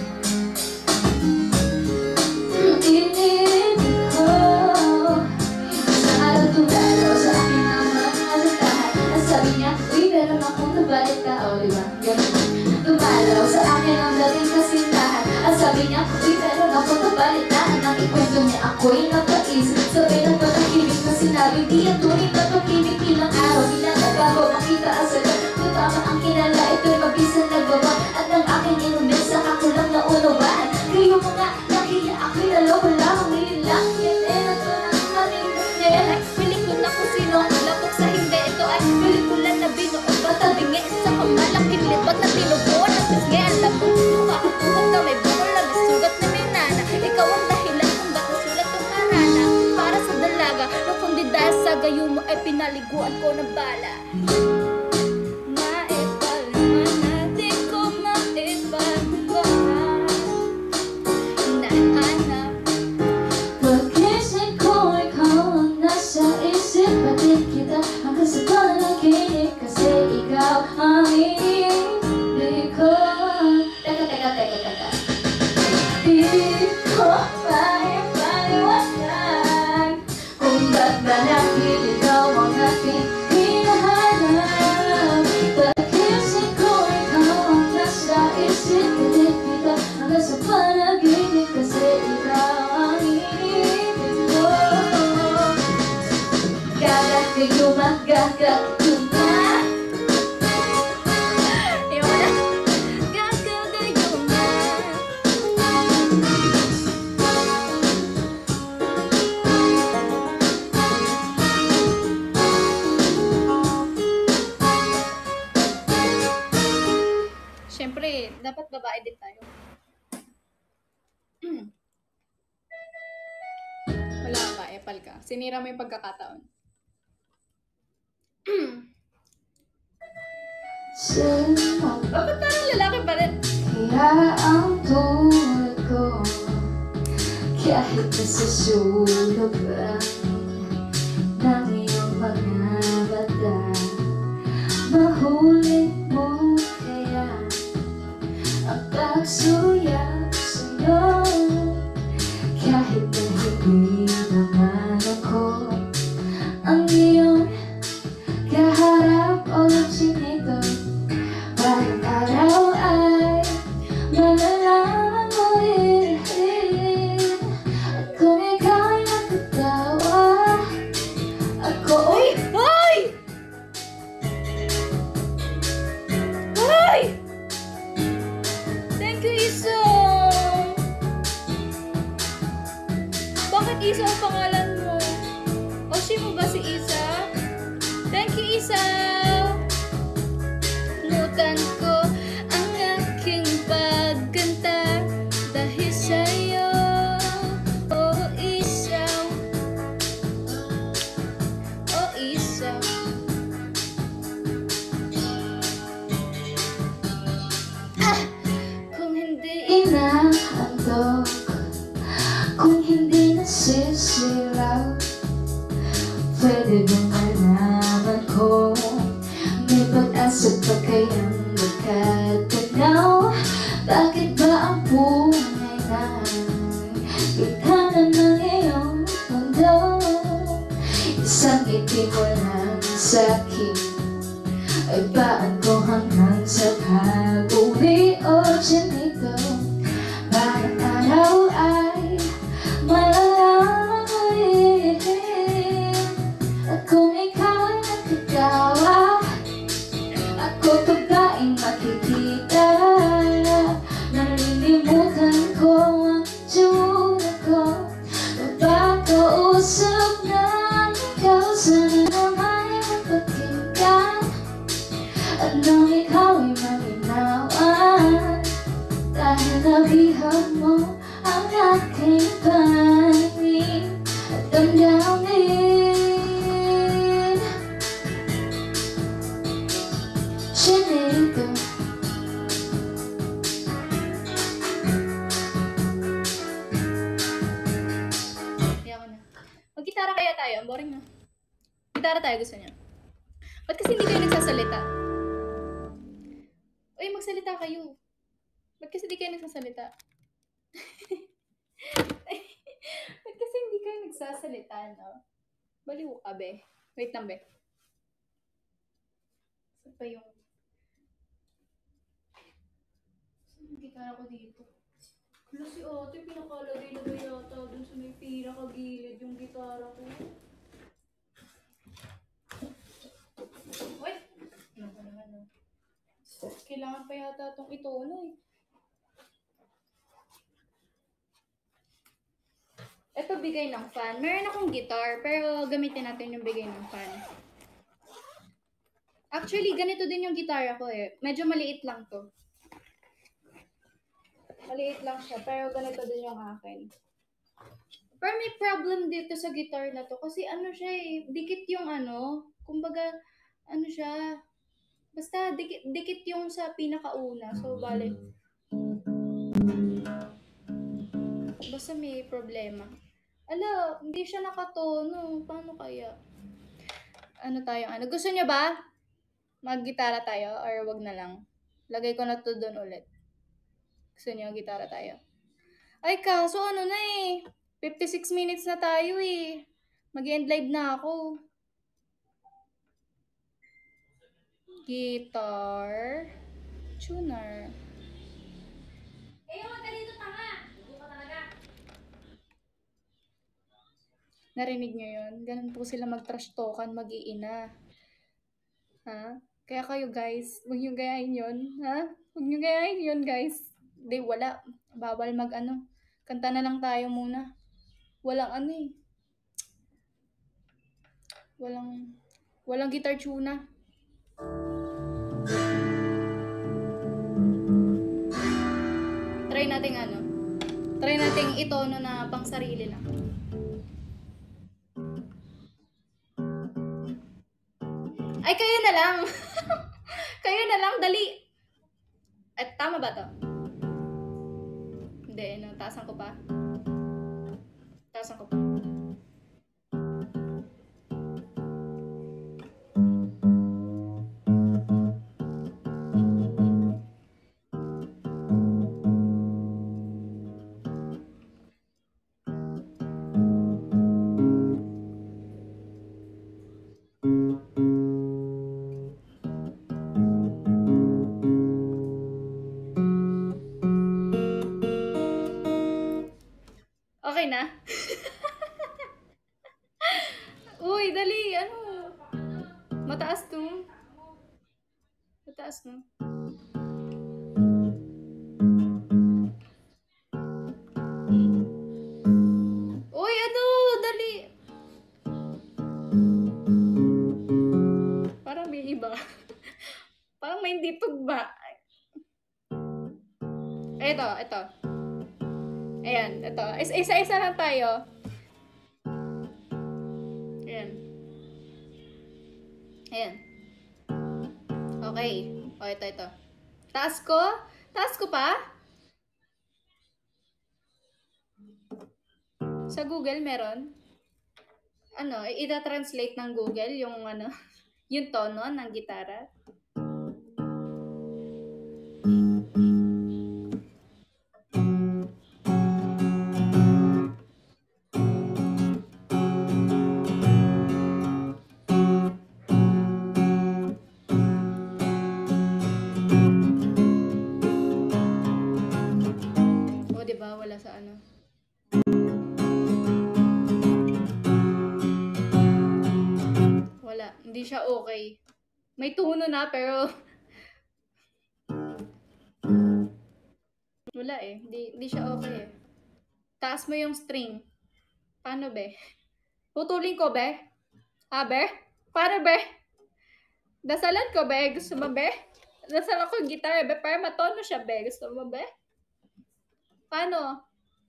iniibig ko. Isang araw gumalaw sa akin ang mga kasalitahan. Ang sabi niya, uy, meron akong nabalit ka. O, diba? Ganun. Gumalaw sa akin ang dating kasintahan. Ang sabi niya, uy, meron akong nabalitaan. Ang ikwento niya ako'y napaisip. Sabi ng pag-ibig na sinabi, di ang tunay na pag-ibig. Ilang araw, ilang nagbago, makita ang sagot. Kung tama ang kilala, ito'y mabisan nagbawa. At ang aking inumin, saka ko lang naunawaan. Kayo mga nakiya, ako'y naloko lang. Ngayon lang, yan eh, nato na maling ganyan. Pelikula kung sino ang lapok sa hindi. Ito ay pelikula na binuot. Patabingi sa kamalaking litbag na tinubuan. At pisngi, ang labong luha. Tuhog na may bukol na bisugat na may nana. Ikaw ang dahilan kung ba't nasulat ang harana. Para sa dalaga, no kundi dahil sa gayo mo ay pinaliguan ko ng bala. Maipaliwanag, di ko maipaliwanag. Hinahanap. Pag-isip ko ikaw ang nasa isip, patid kita hanggang sa panaginip, kasi ikaw ang iniibig ko. Teka, teka, teka, teka. Di ko maipaliwanag kung ba't marahil ikaw ang aking hinahanap. Pag-isip ko ikaw ang nasa isip, patid kita hanggang sa panaginip, kasi ikaw ang iniibig ko. Gagagayo magagagayo na. Ayaw na. Gagagayo na. Siyempre, dapat babae din tayo. Wala ka, epal ka. Sinira mo yung pagkakataon. Bakit parang lalaki pa rin? Kaya ang tulad ko, kahit nasa sulok lang ng iyong mga mata, mahuli mo kaya ang pagsuyap sa'yo. Kahit na hindi naman ako ang iyong kaharap o sinito, bawat araw ay malalaman mo rin. At kung ikaw ay nakatawa, ako Ay! Ay! Ay! Thank you, Isa! Bakit Isa ang pangalan mo? Oshi mo ba si Isa? Thank you, Isa! Nutan ko ang aking pagganta dahil sa'yo. Oh, Isa. Oh, Isa. Ah! Kung hindi inahandog, kung hindi nasisilaw, pwede bang malaman ko may pag-asa pa kayang magkatanaw? Bakit ba ang buhay na bighanan ng iyong mundo? Isang ngiti mo lang sa'kin ay baan ko hanggang sa pag-uwi o dyanito. Bawat araw ay malalaman mo rin. At kung ikaw ay nakatawa, ako pa ba ay makikita? Nalilimutan ko ang tsura ko. Magpakausap ng ikaw, sana naman ay mapakinggan. At nang ikaw ay maginawan, dahil nabihag mo ang aking paningin at damdamin. Chinito, Kaya ko na. Mag-gitara kaya tayo. Ang boring na. Gitara tayo, gusto niya. Ba't kasi hindi kayo nagsasalita? Uy, magsalita kayo. Ba't kasi hindi kayo nagsasalita? Ba't kasi hindi kayo nagsasalita, no? Baliw ka, be. Wait lang, be. Saan pa yung... Saan yung gitara ko dito? Wala si ate, pinakalagay-lagay yata dun sa may pinakagilid yung gitara ko. Wait! Ano ba naman, no? Kailangan pa yata itong itono, eh. Ito bigay ng fan. Meron akong guitar, pero gamitin natin yung bigay ng fan. Actually, ganito din yung gitara ko eh. Medyo maliit lang to. Maliit lang siya, pero ganito din yung akin. Pero may problem dito sa guitar na to. Kasi ano siya eh, dikit yung ano. Kumbaga, ano siya. Basta dikit, dikit yung sa pinakauna. So, balik. Basta may problema. Ala, hindi siya nakatono. Paano kaya? Ano tayo? Ano? Gusto niyo ba? Mag-gitara tayo? Or wag na lang? Lagay ko na to doon ulit. Gusto niyo gitara tayo? Ay, kaso ano na eh. fifty-six minutes na tayo eh. Mag-end live na ako. Guitar. Tuner. Eh, huwag ka dito, tanga! Dugo ka talaga. Narinig niyo yun? Ganun po sila mag-trash talkan, mag-iina. Ha? Kaya kayo guys, huwag niyo gayahin yun. Ha? Huwag niyo gayahin yun guys. Hindi, wala. Bawal mag-ano. Kanta na lang tayo muna. Walang ano eh. Walang, walang guitar tuna. Try nating ano. Try nating itono na pang sarili lang. Ay, kayo na lang. Kayo na lang, dali. At tama ba to? Hindi, no, taasan ko pa. Taasan ko pa. Okay na? Uy, dali, ano? Mataas to. Mataas no? Uy, ano? Dali. Parang may iba. Parang may hindi tugba. Ito, ito. Ayan, ito. Is- Isa-isa lang tayo. Ayan. Ayan. Okay. O, ito, ito. Taas ko? Taas ko pa? Sa Google, meron? Ano, ita-translate ng Google yung ano, yung tono ng gitara. O, diba? Wala sa ano. Wala. Hindi siya okay. May tuno na, pero wala eh. Hindi, hindi siya okay eh. Taas mo yung string. Paano, be? Putulin ko, be? Ha, be? Para, be? Dasalan ko, be? Gusto mo, be? Dasalan ko yung guitar, be? Para matono siya, be? Gusto mo, be? Paano?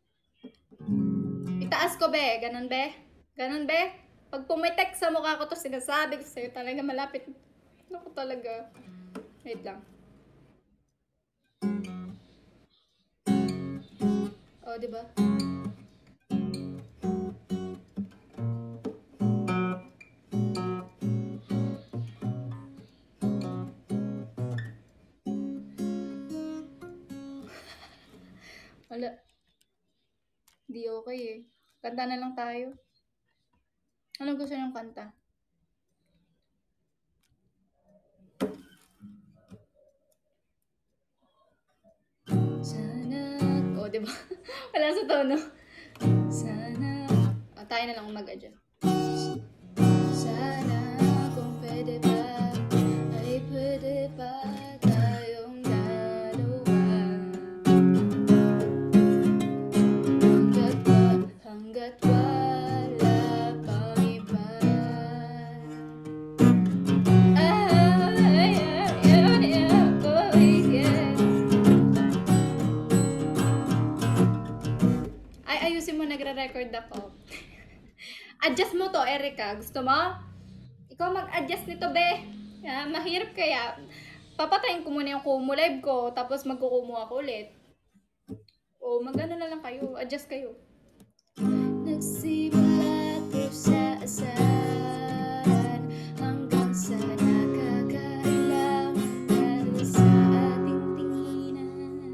Itaas ko, be? Ganon, be? Ganon, be? Pag pumitek sa mukha ko to, sinasabi ko sa'yo talaga malapit. Ano ko talaga? Wait lang. O, oh, diba? Wala. Di okay eh. Kanta na lang tayo. Anong gusto niyong kanta? Sana... O, oh, diba? Wala sa tono. Sana... O, oh, tayo na lang mag-adya. Sana kung pwede ba ay pwede ba tayong dalawa. Hanggat ba, hanggat wala pang iba. Ay, ay, ay, ay, oh, yeah. Ay, ayusin mo, nagre-record ako. Adjust mo to, Erica. Gusto mo? Ikaw mag-adjust nito, be. Yeah, mahirap kaya. Papatayin ko muna yung Kumu live ko, tapos magkukumu ako ulit. O, mag-ano na lang kayo. Adjust kayo. Nagsimula to sa asahan hanggang sa nakakailang dahil sa ating tinginan.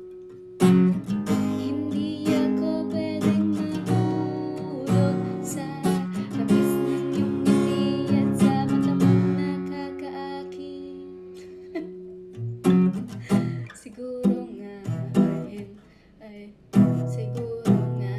Hindi ako pwedeng mahulog sa labis ng iyong ngiti at sa mata mong nakakaakit. Siguro nga ay, ay siguro nga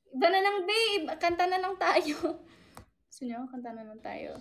Iba na lang, babe. Kanta na lang tayo. Gusto nyo? Kanta na lang tayo.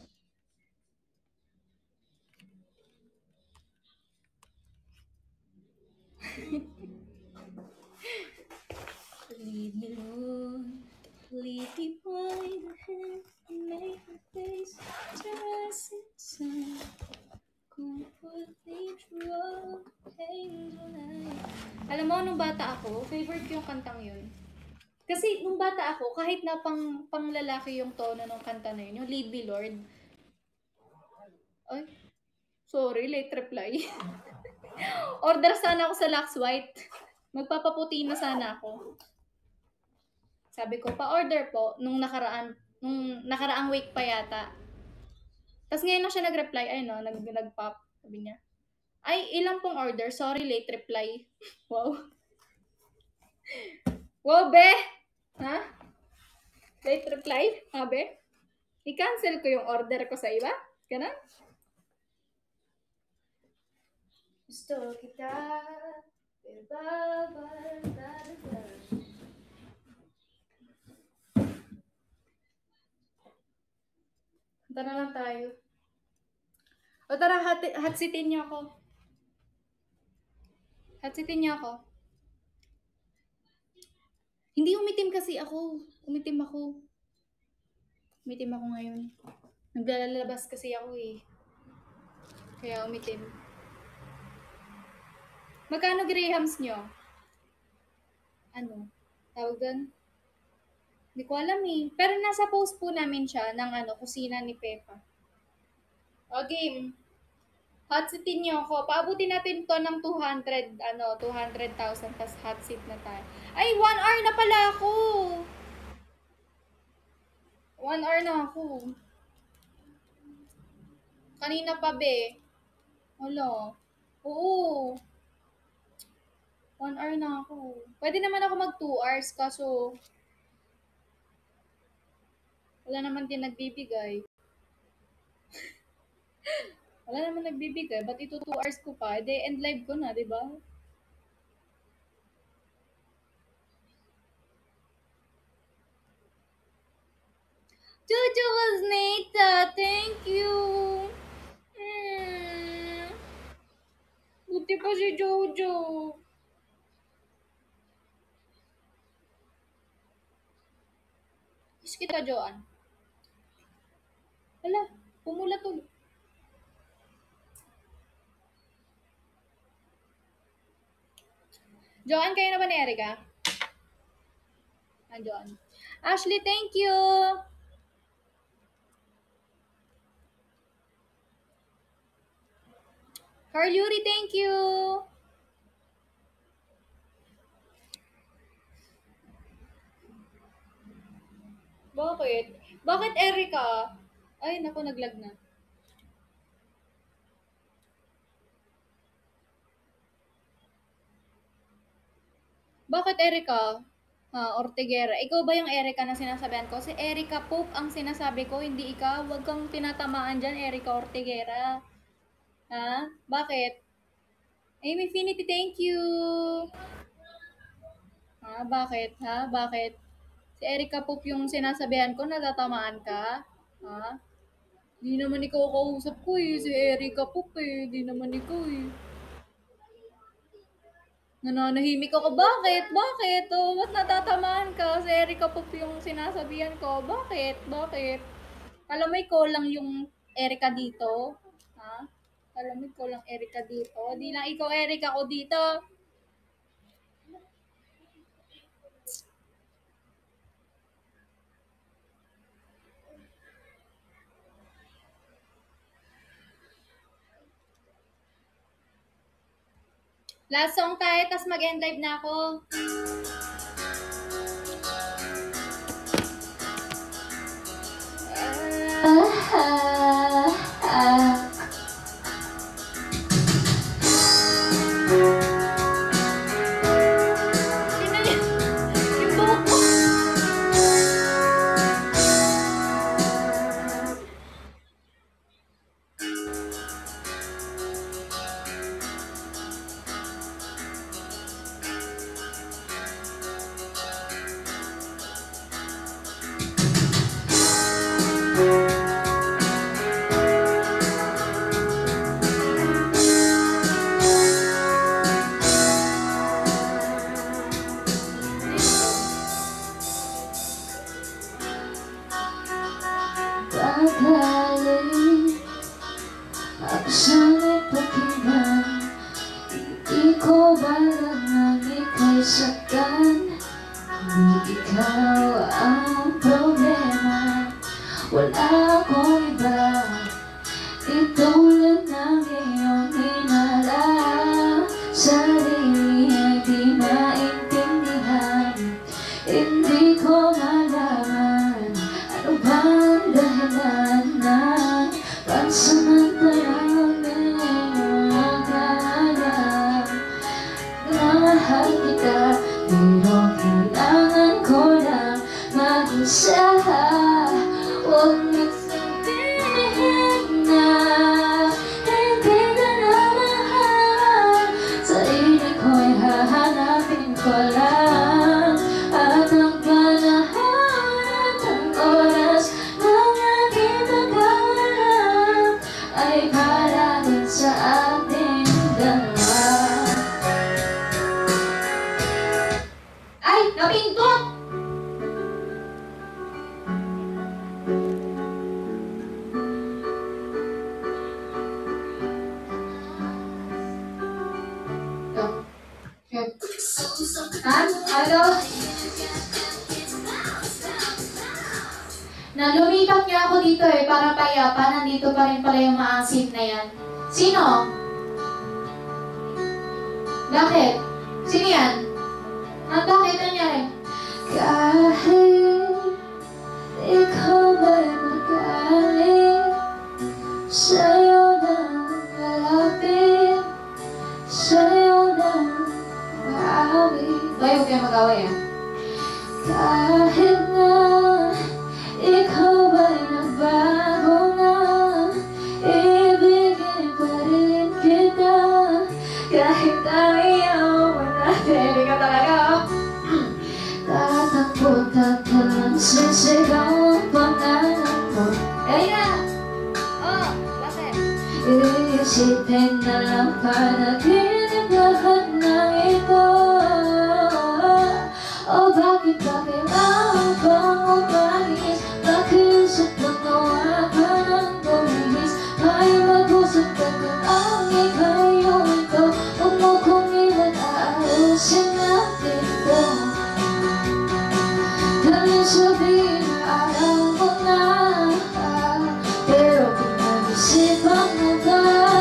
Leave me alone. Leave me behind the hand. Make my face just inside. Completely true. Pain tonight. Alam mo, nung bata ako, favorite ko yung kantang yun. Kasi nung bata ako, kahit na pang, pang lalaki yung tono ng kanta na yun, yung Lead Me Lord. Ay, sorry, late reply. Order sana ako sa Lux White. Magpapaputi na sana ako. Sabi ko, pa-order po, nung nakaraan, nung nakaraang week pa yata. Tapos ngayon na siya nag-reply, ay no, nag, nag-pop, sabi niya. Ay, ilang pong order, sorry, late reply. Wow. Wow, be! Ha? Late reply? Ha, be? I-cancel ko yung order ko sa iba? Ganun? Gusto kita, pero babal, babal. Kanta na lang tayo. O tara, hat hatsitin niyo ako. Hatsitin niyo ako. Hindi umitim kasi ako. Umitim ako. Umitim ako ngayon. Naglalabas kasi ako eh. Kaya umitim. Magkano grahams nyo? Ano? Tawag doon? Hindi ko alam eh. Pero nasa post po namin siya ng ano, kusina ni Pepa. O game. Hot seatin nyo ako. Paabutin natin to ng two hundred, ano, two hundred thousand tas hot seat na tayo. Ay, one hour na pala ako. One hour na ako. Kanina pa, be. Wala. Oo. One hour na ako. Pwede naman ako mag two hours, kaso wala naman din nagbibigay. Wala naman nagbibigay. Ba't ito two hours ko pa? E, end live ko na, di ba? Jojo was Nata. Thank you. Hmm. Buti pa si Jojo. Kiss kita, Joan. Wala. Pumula tuloy. Joan, kayo na ba ni Erica? Ah, Joan. Ashley, thank you. Carl Yuri, thank you. Bakit? Bakit Erica? Ay, naku, naglag na. Bakit Erica? Ha, Ortigera. Ikaw ba yung Erica na sinasabihan ko? Si Erica Pope ang sinasabi ko, hindi ikaw. Huwag kang tinatamaan dyan, Erica Ortigera. Ha? Bakit? Amy Finity, thank you. Ha? Bakit? Ha? Bakit? Si Erica Pope yung sinasabihan ko, natatamaan ka? Ha? Di naman ikaw kausap ko eh. Si Erica Pope eh. Di naman ikaw eh. Nananahimik ako. Bakit? Bakit? Oh, ba't natatamaan ka? Si Erica Pope yung sinasabihan ko. Bakit? Bakit? Alam mo, ikaw lang yung Erica dito. Ha? Alam mo, ikaw lang Erica dito. Di lang ikaw Erica ko dito. Last song tayo, tas mag-end live na ako. Ah, ah, ah. Sino yun? Yung buhok ko. sakali ako sana'y pakinggan. Di ko balang ang ika'y saktan, hindi ikaw ang problema. Wala akong iba, itulad ng iyong hinala. Sarili ay di maintindihan, hindi ko malaman ano bang dahilan ng pansamantalang pinaghahanap. Mahal kita, pero kailangan ko lang mag-isa. Huwag mo sabihin na hindi ka na mahal. Sarili ko'y hahanapin ko lang, at ang panahon at ang oras ng aking pagkawalan ay para din sa ating dalawa. Ay, napindot! Han? Hello? Nalumipat nga ako dito eh, para payapa. Nandito pa rin pala yung maasim na yan. Sino? Bakit? Sino yan? Ah, bakit? Ano nangyari? Kahit ikaw ba'y magaling, sa'yo na malapit, sa'yo na mag-awit. Tayo, huwag kayo mag-away ah. Kahit na ikaw ba'y nagbago na, ibigay pa rin kita. Kahit ayaw mo natin, hindi ka talaga. Tatakbo, tatakbo, sisigaw ang pangalan mo. Ayun na! Oh, bakit? Iisipin na lang panaginip lahat ng ito. O bakit ba kailangan bang umalis? Bakit sa paggawa ka ng bumihis? May mag-usap ka kung ang ika'y yung ito. Huwag mo kong ilan aayusin natin ito. Dahil sabihin na ayaw mo na, pero kung nag-isipan mo ba,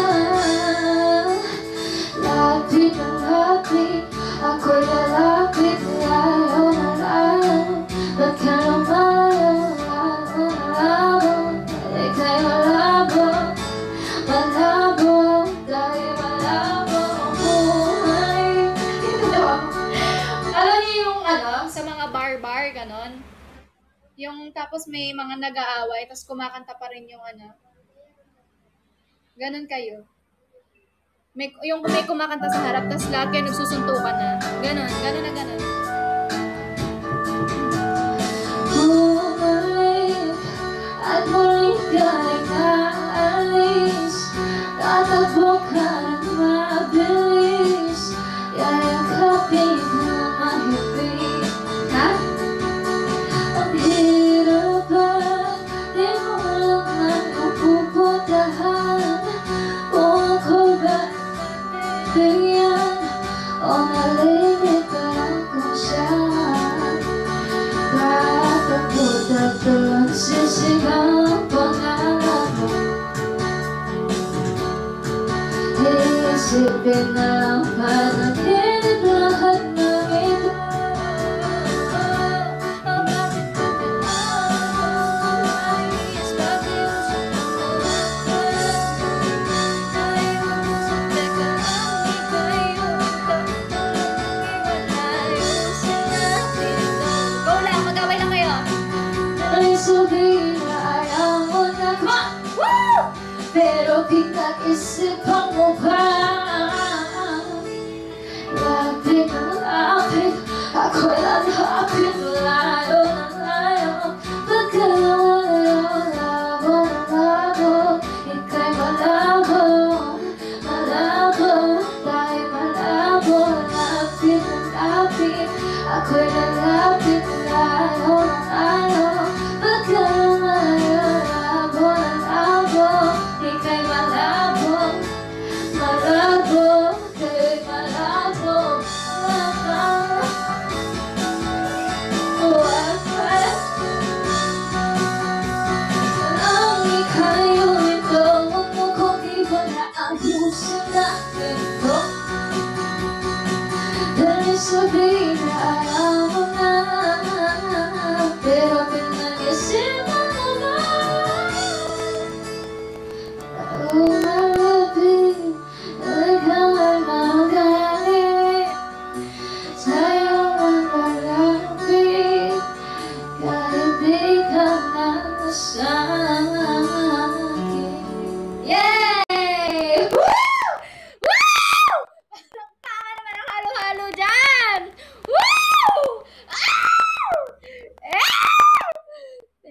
lapit ang lapit, ako'y lalapit, layo na layo. Ba't ka lumayo, layo na labo, dahil ika'y malabo, malabo, dahil malabo ang buhay. Alam niyo yung ano, sa mga bar-bar, ganon? Yung tapos may mga nag-aaway, tapos kumakanta pa rin yung ano. Ganon kayo. May, yung may kumakanta sa harap, tapos lahat kayo nagsusuntukan na. Ganon, ganon na ganon. Bumalik at muli ka'y naalis, tatakbo ka ng mabilis, yayakapin ka mahigpit. Ha? Ang hirap ba? Di mo alam na napupuntahan kung ako ba bigyan o nalilitan kung saan. Tatakbo-takbo ang sisigaw ang pangalan mo. Iisipin na lang panaginip lahat ng ito. Oh, bakit ba kailangan mo umalis? Bakit sa pagkawalan ay mag-usap ka lang ika'y yung ito. Tulad ng iwalayosin natin ito. Go lang, mag-away lang kayo. Ay sabihin na ayaw mo na, come on! Woo! Pero pinag-isipan mo pa. Lapit na lapit, ako'y lalapit, layo na layo. Pagkalayo, labo na labo, ika'y malabo, malabo, dahil malabo. Lapit na lapit, ako'y lalapit, layo na layo. Pagkalayo,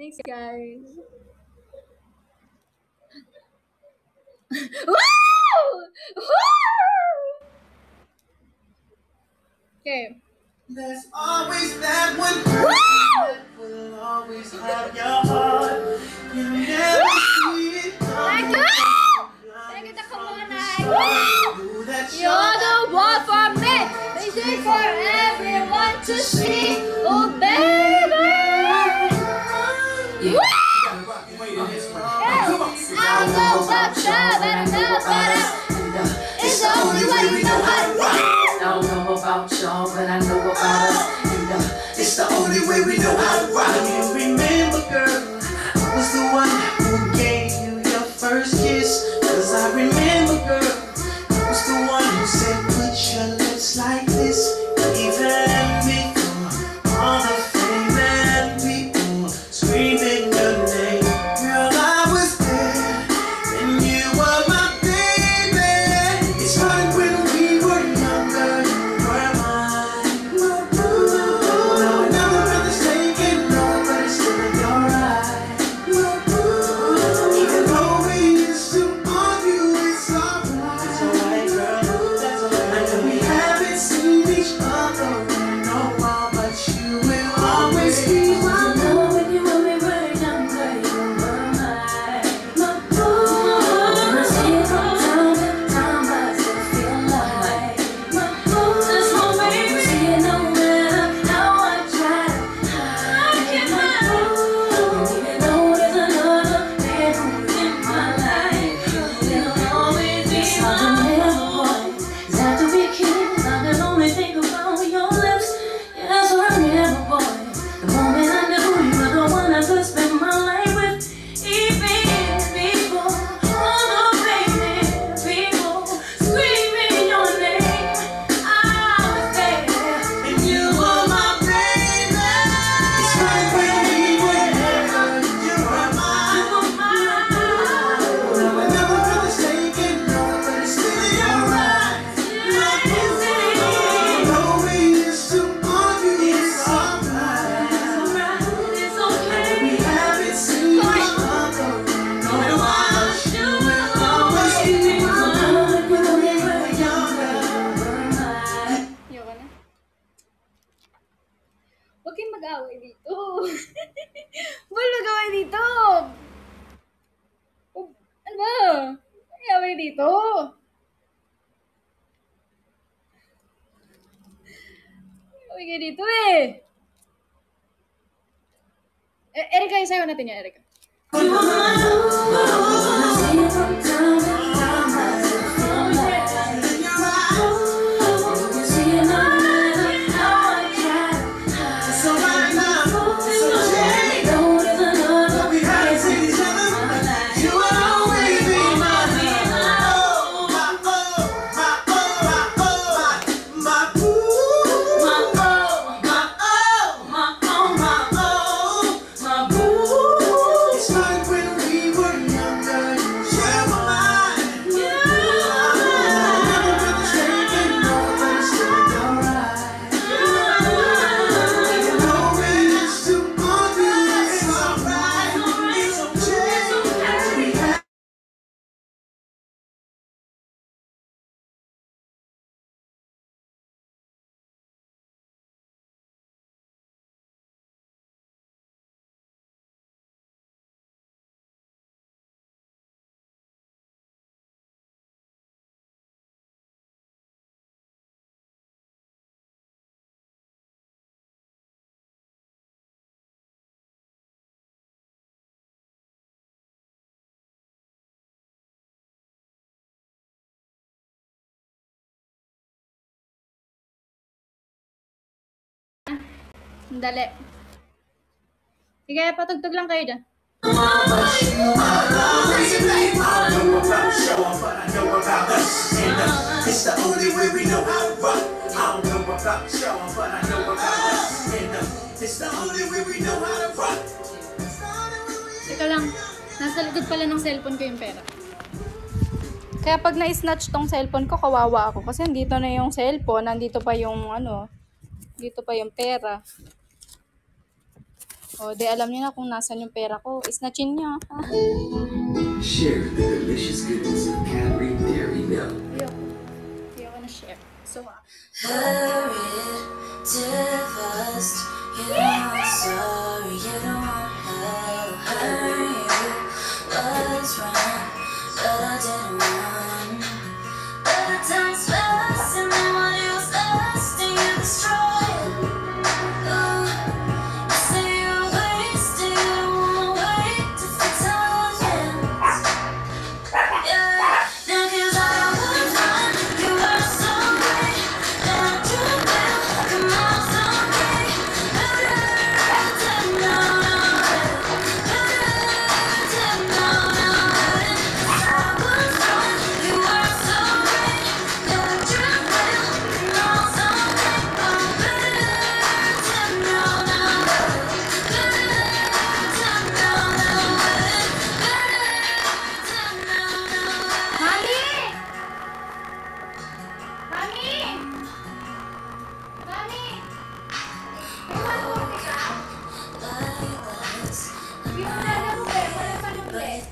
Thanks, guys. Wow! Woo! Okay. There's always that one person that will always have your heart. You never see it coming. Thank you, Takamonay. You're the one for me. This is for everyone to see. Oh, baby. Yeah. I know about you, but I know about it. It's the only way you know how to rock. I don't know about y'all, but I know about us. And uh, it's the only way we know how to rock. You remember, girl, I was the one who gave you your first kiss. Cause I remember, girl, I was the one who said, put your lips like this. Even before all the fame and people screaming your name. Girl, I was there, and you were my baby. It started when we were younger. You were mine. Now another brother's taken, no, but it's still in your eyes. Even though we used to argue, it's alright. It's alright, girl. That's alright. I know we haven't seen each other in a while, but you will always be my love. When you and me were younger, you were mine. My boo, I see it from time to time, I still feel like my boo. That's my baby. See it no matter how I try to hide my boo. Even though there's another man who's in my life, you'll always be my boy. Cause after we kiss, I can only think about your lips. Yes, I remember, boy. The moment I knew you were the one I could spend my life with. Even before all the baby people screaming your name, I was there. And you were my baby. It's like when we were younger, you were mine. Now another brother's taken, no, but it's still in your eyes. Though we used to argue, it's alright. It's okay. We haven't seen each other in a while, but you will always be mine. When we were younger. Ayoko na. Huwag kayong mag-away dito. Huwag mag-away dito. Oh, ano ba? Mag-away dito. Huwag kayo dito eh. Eh, Erika, isayaw natin yan, Erika. See it from time to time, I still feel like you see it no matter how I try to hide. It's alright now. It's okay. Though there's another We haven't seen each other. You will always be my oh, my oh, my oh, my oh, my my boo. my oh, My oh, my oh, my oh. my boo. It started when we were younger. You were mine. Another brother's taken, no, but it's still in your eyes. Even though we used to argue, it's alright. It's okay. We have Dali. Sige, patugtog lang kayo dyan. I know about y'all, but I know about us. And uh, it's the only way we know how to rock. I don't know about y'all, but I know about us. And uh, it's the only way we know how to rock. Teka lang. Nasa likod pala ng cellphone ko yung pera. Kaya pag na-snatch tong cellphone ko, kawawa ako. Kasi nandito na yung cellphone, nandito pa yung ano, dito pa yung pera. O, di alam niyo na kung nasan yung pera ko. Isnatchin niyo. Share the delicious goodness of Cadbury Dairy Milk. Ayoko. Ayoko na share. So, ah. Hurry to first. You know I'm sorry, you don't want to hurt you. Was wrong, but I didn't want. But the time's fast, and then what else us do you destroy it? Oh, you say you're wasted, you don't wanna wait to fix our ends. Yeah, now 'cause I was wrong, you were so great. That you will come out someday. No, no, no, no, no, I was wrong, you were so great. That you will come out someday. Oh, better to know now. Better to know now. Better to know now. Mami! Mami! Mami! May one forty ka? Yung nana mo ba? Wala pa nung play.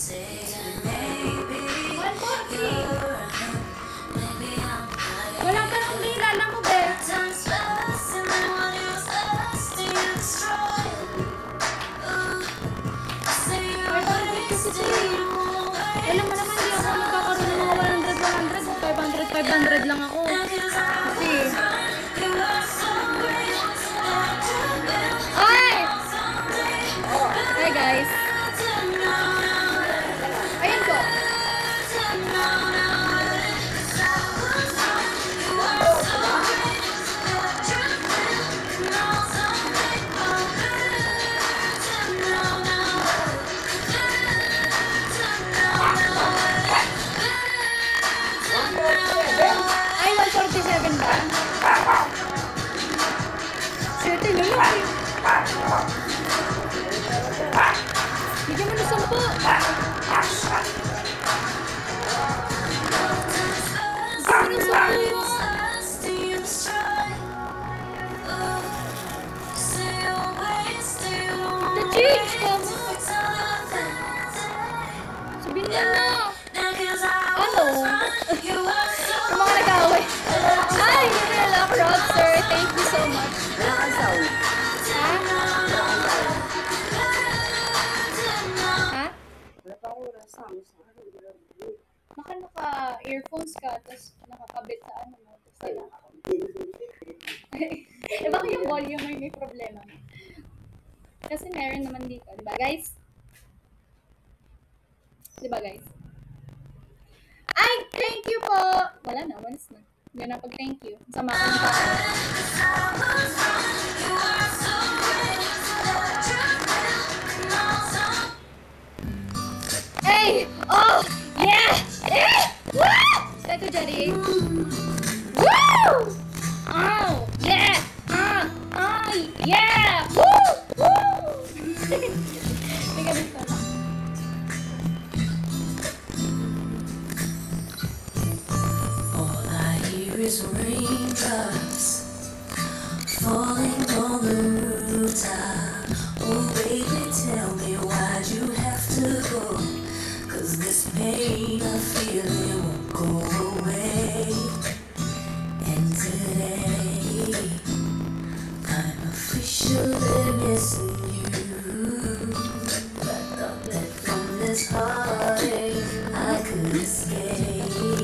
one forty! Wala pa nung play. Lala mo ba? Alam mo naman, di ako magkakaroon ng mga one hundred, one hundred, five hundred, five hundred lang ako. Kasi, ay! Hi guys! Ayun po! Ay, one forty-seven ba? Swerte nyo lang eh. Bigyan mo na sampo. Bigyan mo na sampo. The change ka mo. Sabihin niya na. Ano? Yung mga nag-away. Ay, Real Love Rock, sir. Thank you so much. Ha? Ha? Baka naka-earphones ka, tapos nakakabit sa ano mo. Eh, baka yung volume ay may problema. Kasi meron naman dito. Diba, guys? Diba, guys? Ay, thank you po! Wala na, once na. Hindi na pag-thank you. Sama ko na. Hey! Oh! Yeah! Eh! Woo! Teko, Jerry. Woo! Oh! Yeah! Ah! Oh! Yeah! Woo! Woo! Teka, dito na. All I hear is raindrops falling on the rooftop. Oh baby, tell me why'd you have to go? 'Cause this pain I feel it won't go away. And today I'm officially missing you. I thought that from this heartache I could escape.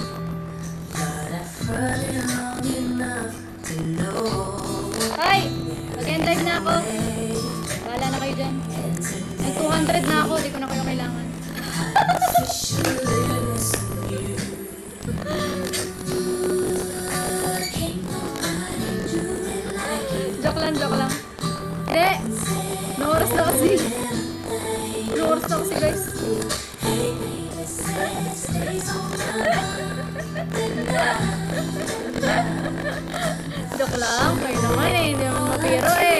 Running long enough to know. Hi! Mag-end-live na ako. Wala na kayo dyan. May two hundred na ako. Di ko na kayo kailangan. Joke lang, joke lang. Hindi! No oras na kasi. No oras na kasi, guys. Joke lang. Kayo naman eh. Hindi naman mapiro eh.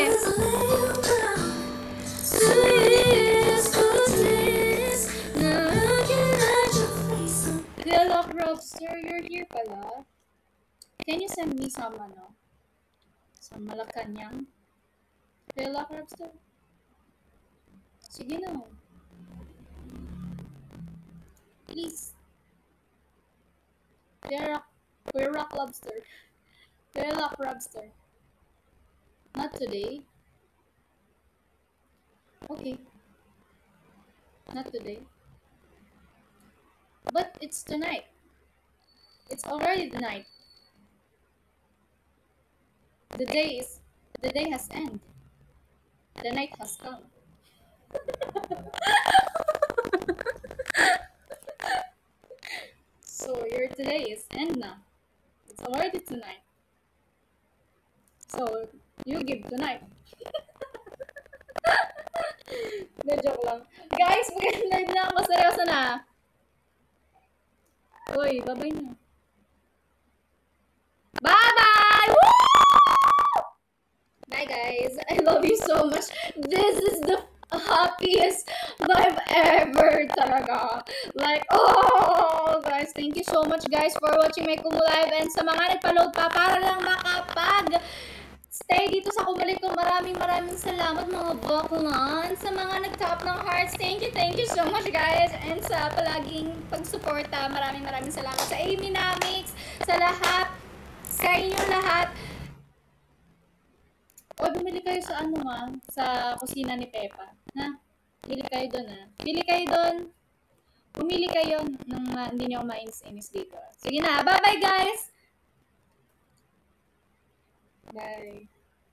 Real Love Rockster, you're here pala. Can you send me some, ano, some Malacanang? Real Love Rockster? Sige na. Please. We're rock, we're rock lobster. We're rock lobster. Not today. Okay. Not today. But it's tonight. It's already the night. The day is the day has ended. The night has come. So your today is end now. It's already tonight. So you give tonight. Na joke lang. Guys, mag-nerd na ako. Seryoso na. Uy, bye-bye na. Bye-bye! Woo! Bye, guys. I love you so much. This is the happiest live ever talaga. Like, oh, guys, thank you so much, guys, for watching my Kumu Live. And sa mga nagpa-load pa, para lang makapag stay dito sa Kumulit ko. Maraming maraming salamat mga baklan. Sa mga nag-top ng hearts, thank you, thank you so much guys. And sa palaging pagsuporta, maraming maraming salamat sa Amy Namix, sa lahat, sa inyo lahat. O, bumili kayo sa ano ha, sa kusina ni Pepa. Ha? Bili kayo doon ha. Bili kayo doon. Bumili kayo nang uh, hindi nyo mainis-inis dito. Sige na, bye-bye guys! Bye.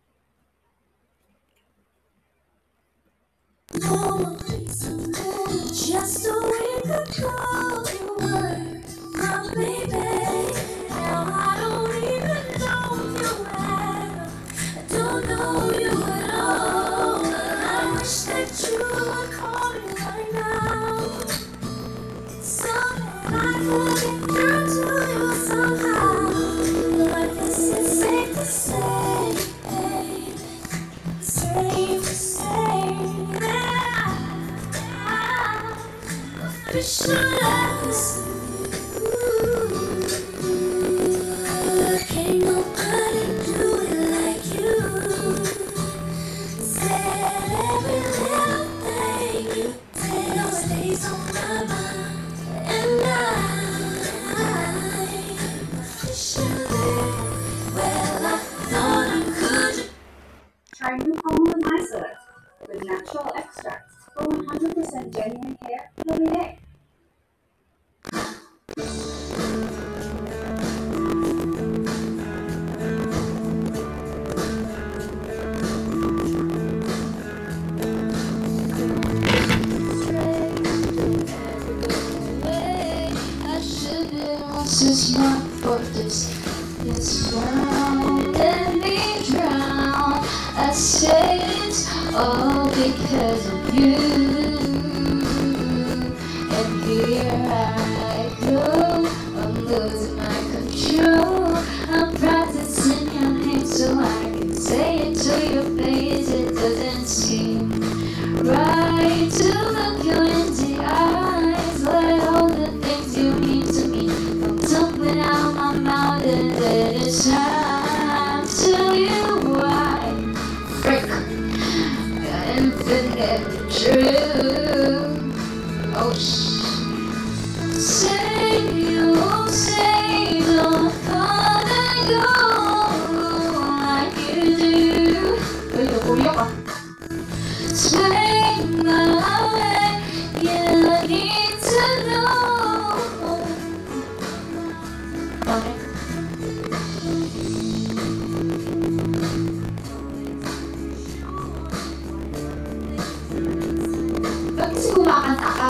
Just a week ago you were my baby. Now I don't even know you well. I don't know you at all. I wish that you would call me right now, so that I could get through to you somehow. But this is safe to say, safe to say that I visualize you. Can't nobody do it like you. Said every little thing you did always stays on my mind, and I visualize. Well, I thought I could. Try new Kumu with my Select with natural extracts for one hundred percent genuine hair every day. This is not for this. It's drown, let me drown. I say it's all because of you. And here I go, I'm losing my control. I'm practicing your name so I can say it to your face. It doesn't seem right to look you in the eyes. Let all the things you mean to me come tumbling out my mouth, and then it's time to tell you why. Frick, infinite true. Oh shh. Say you say don't wanna go like you do. Take my way, yeah, I need to know. Okay. Pag kasi kumakanta ka,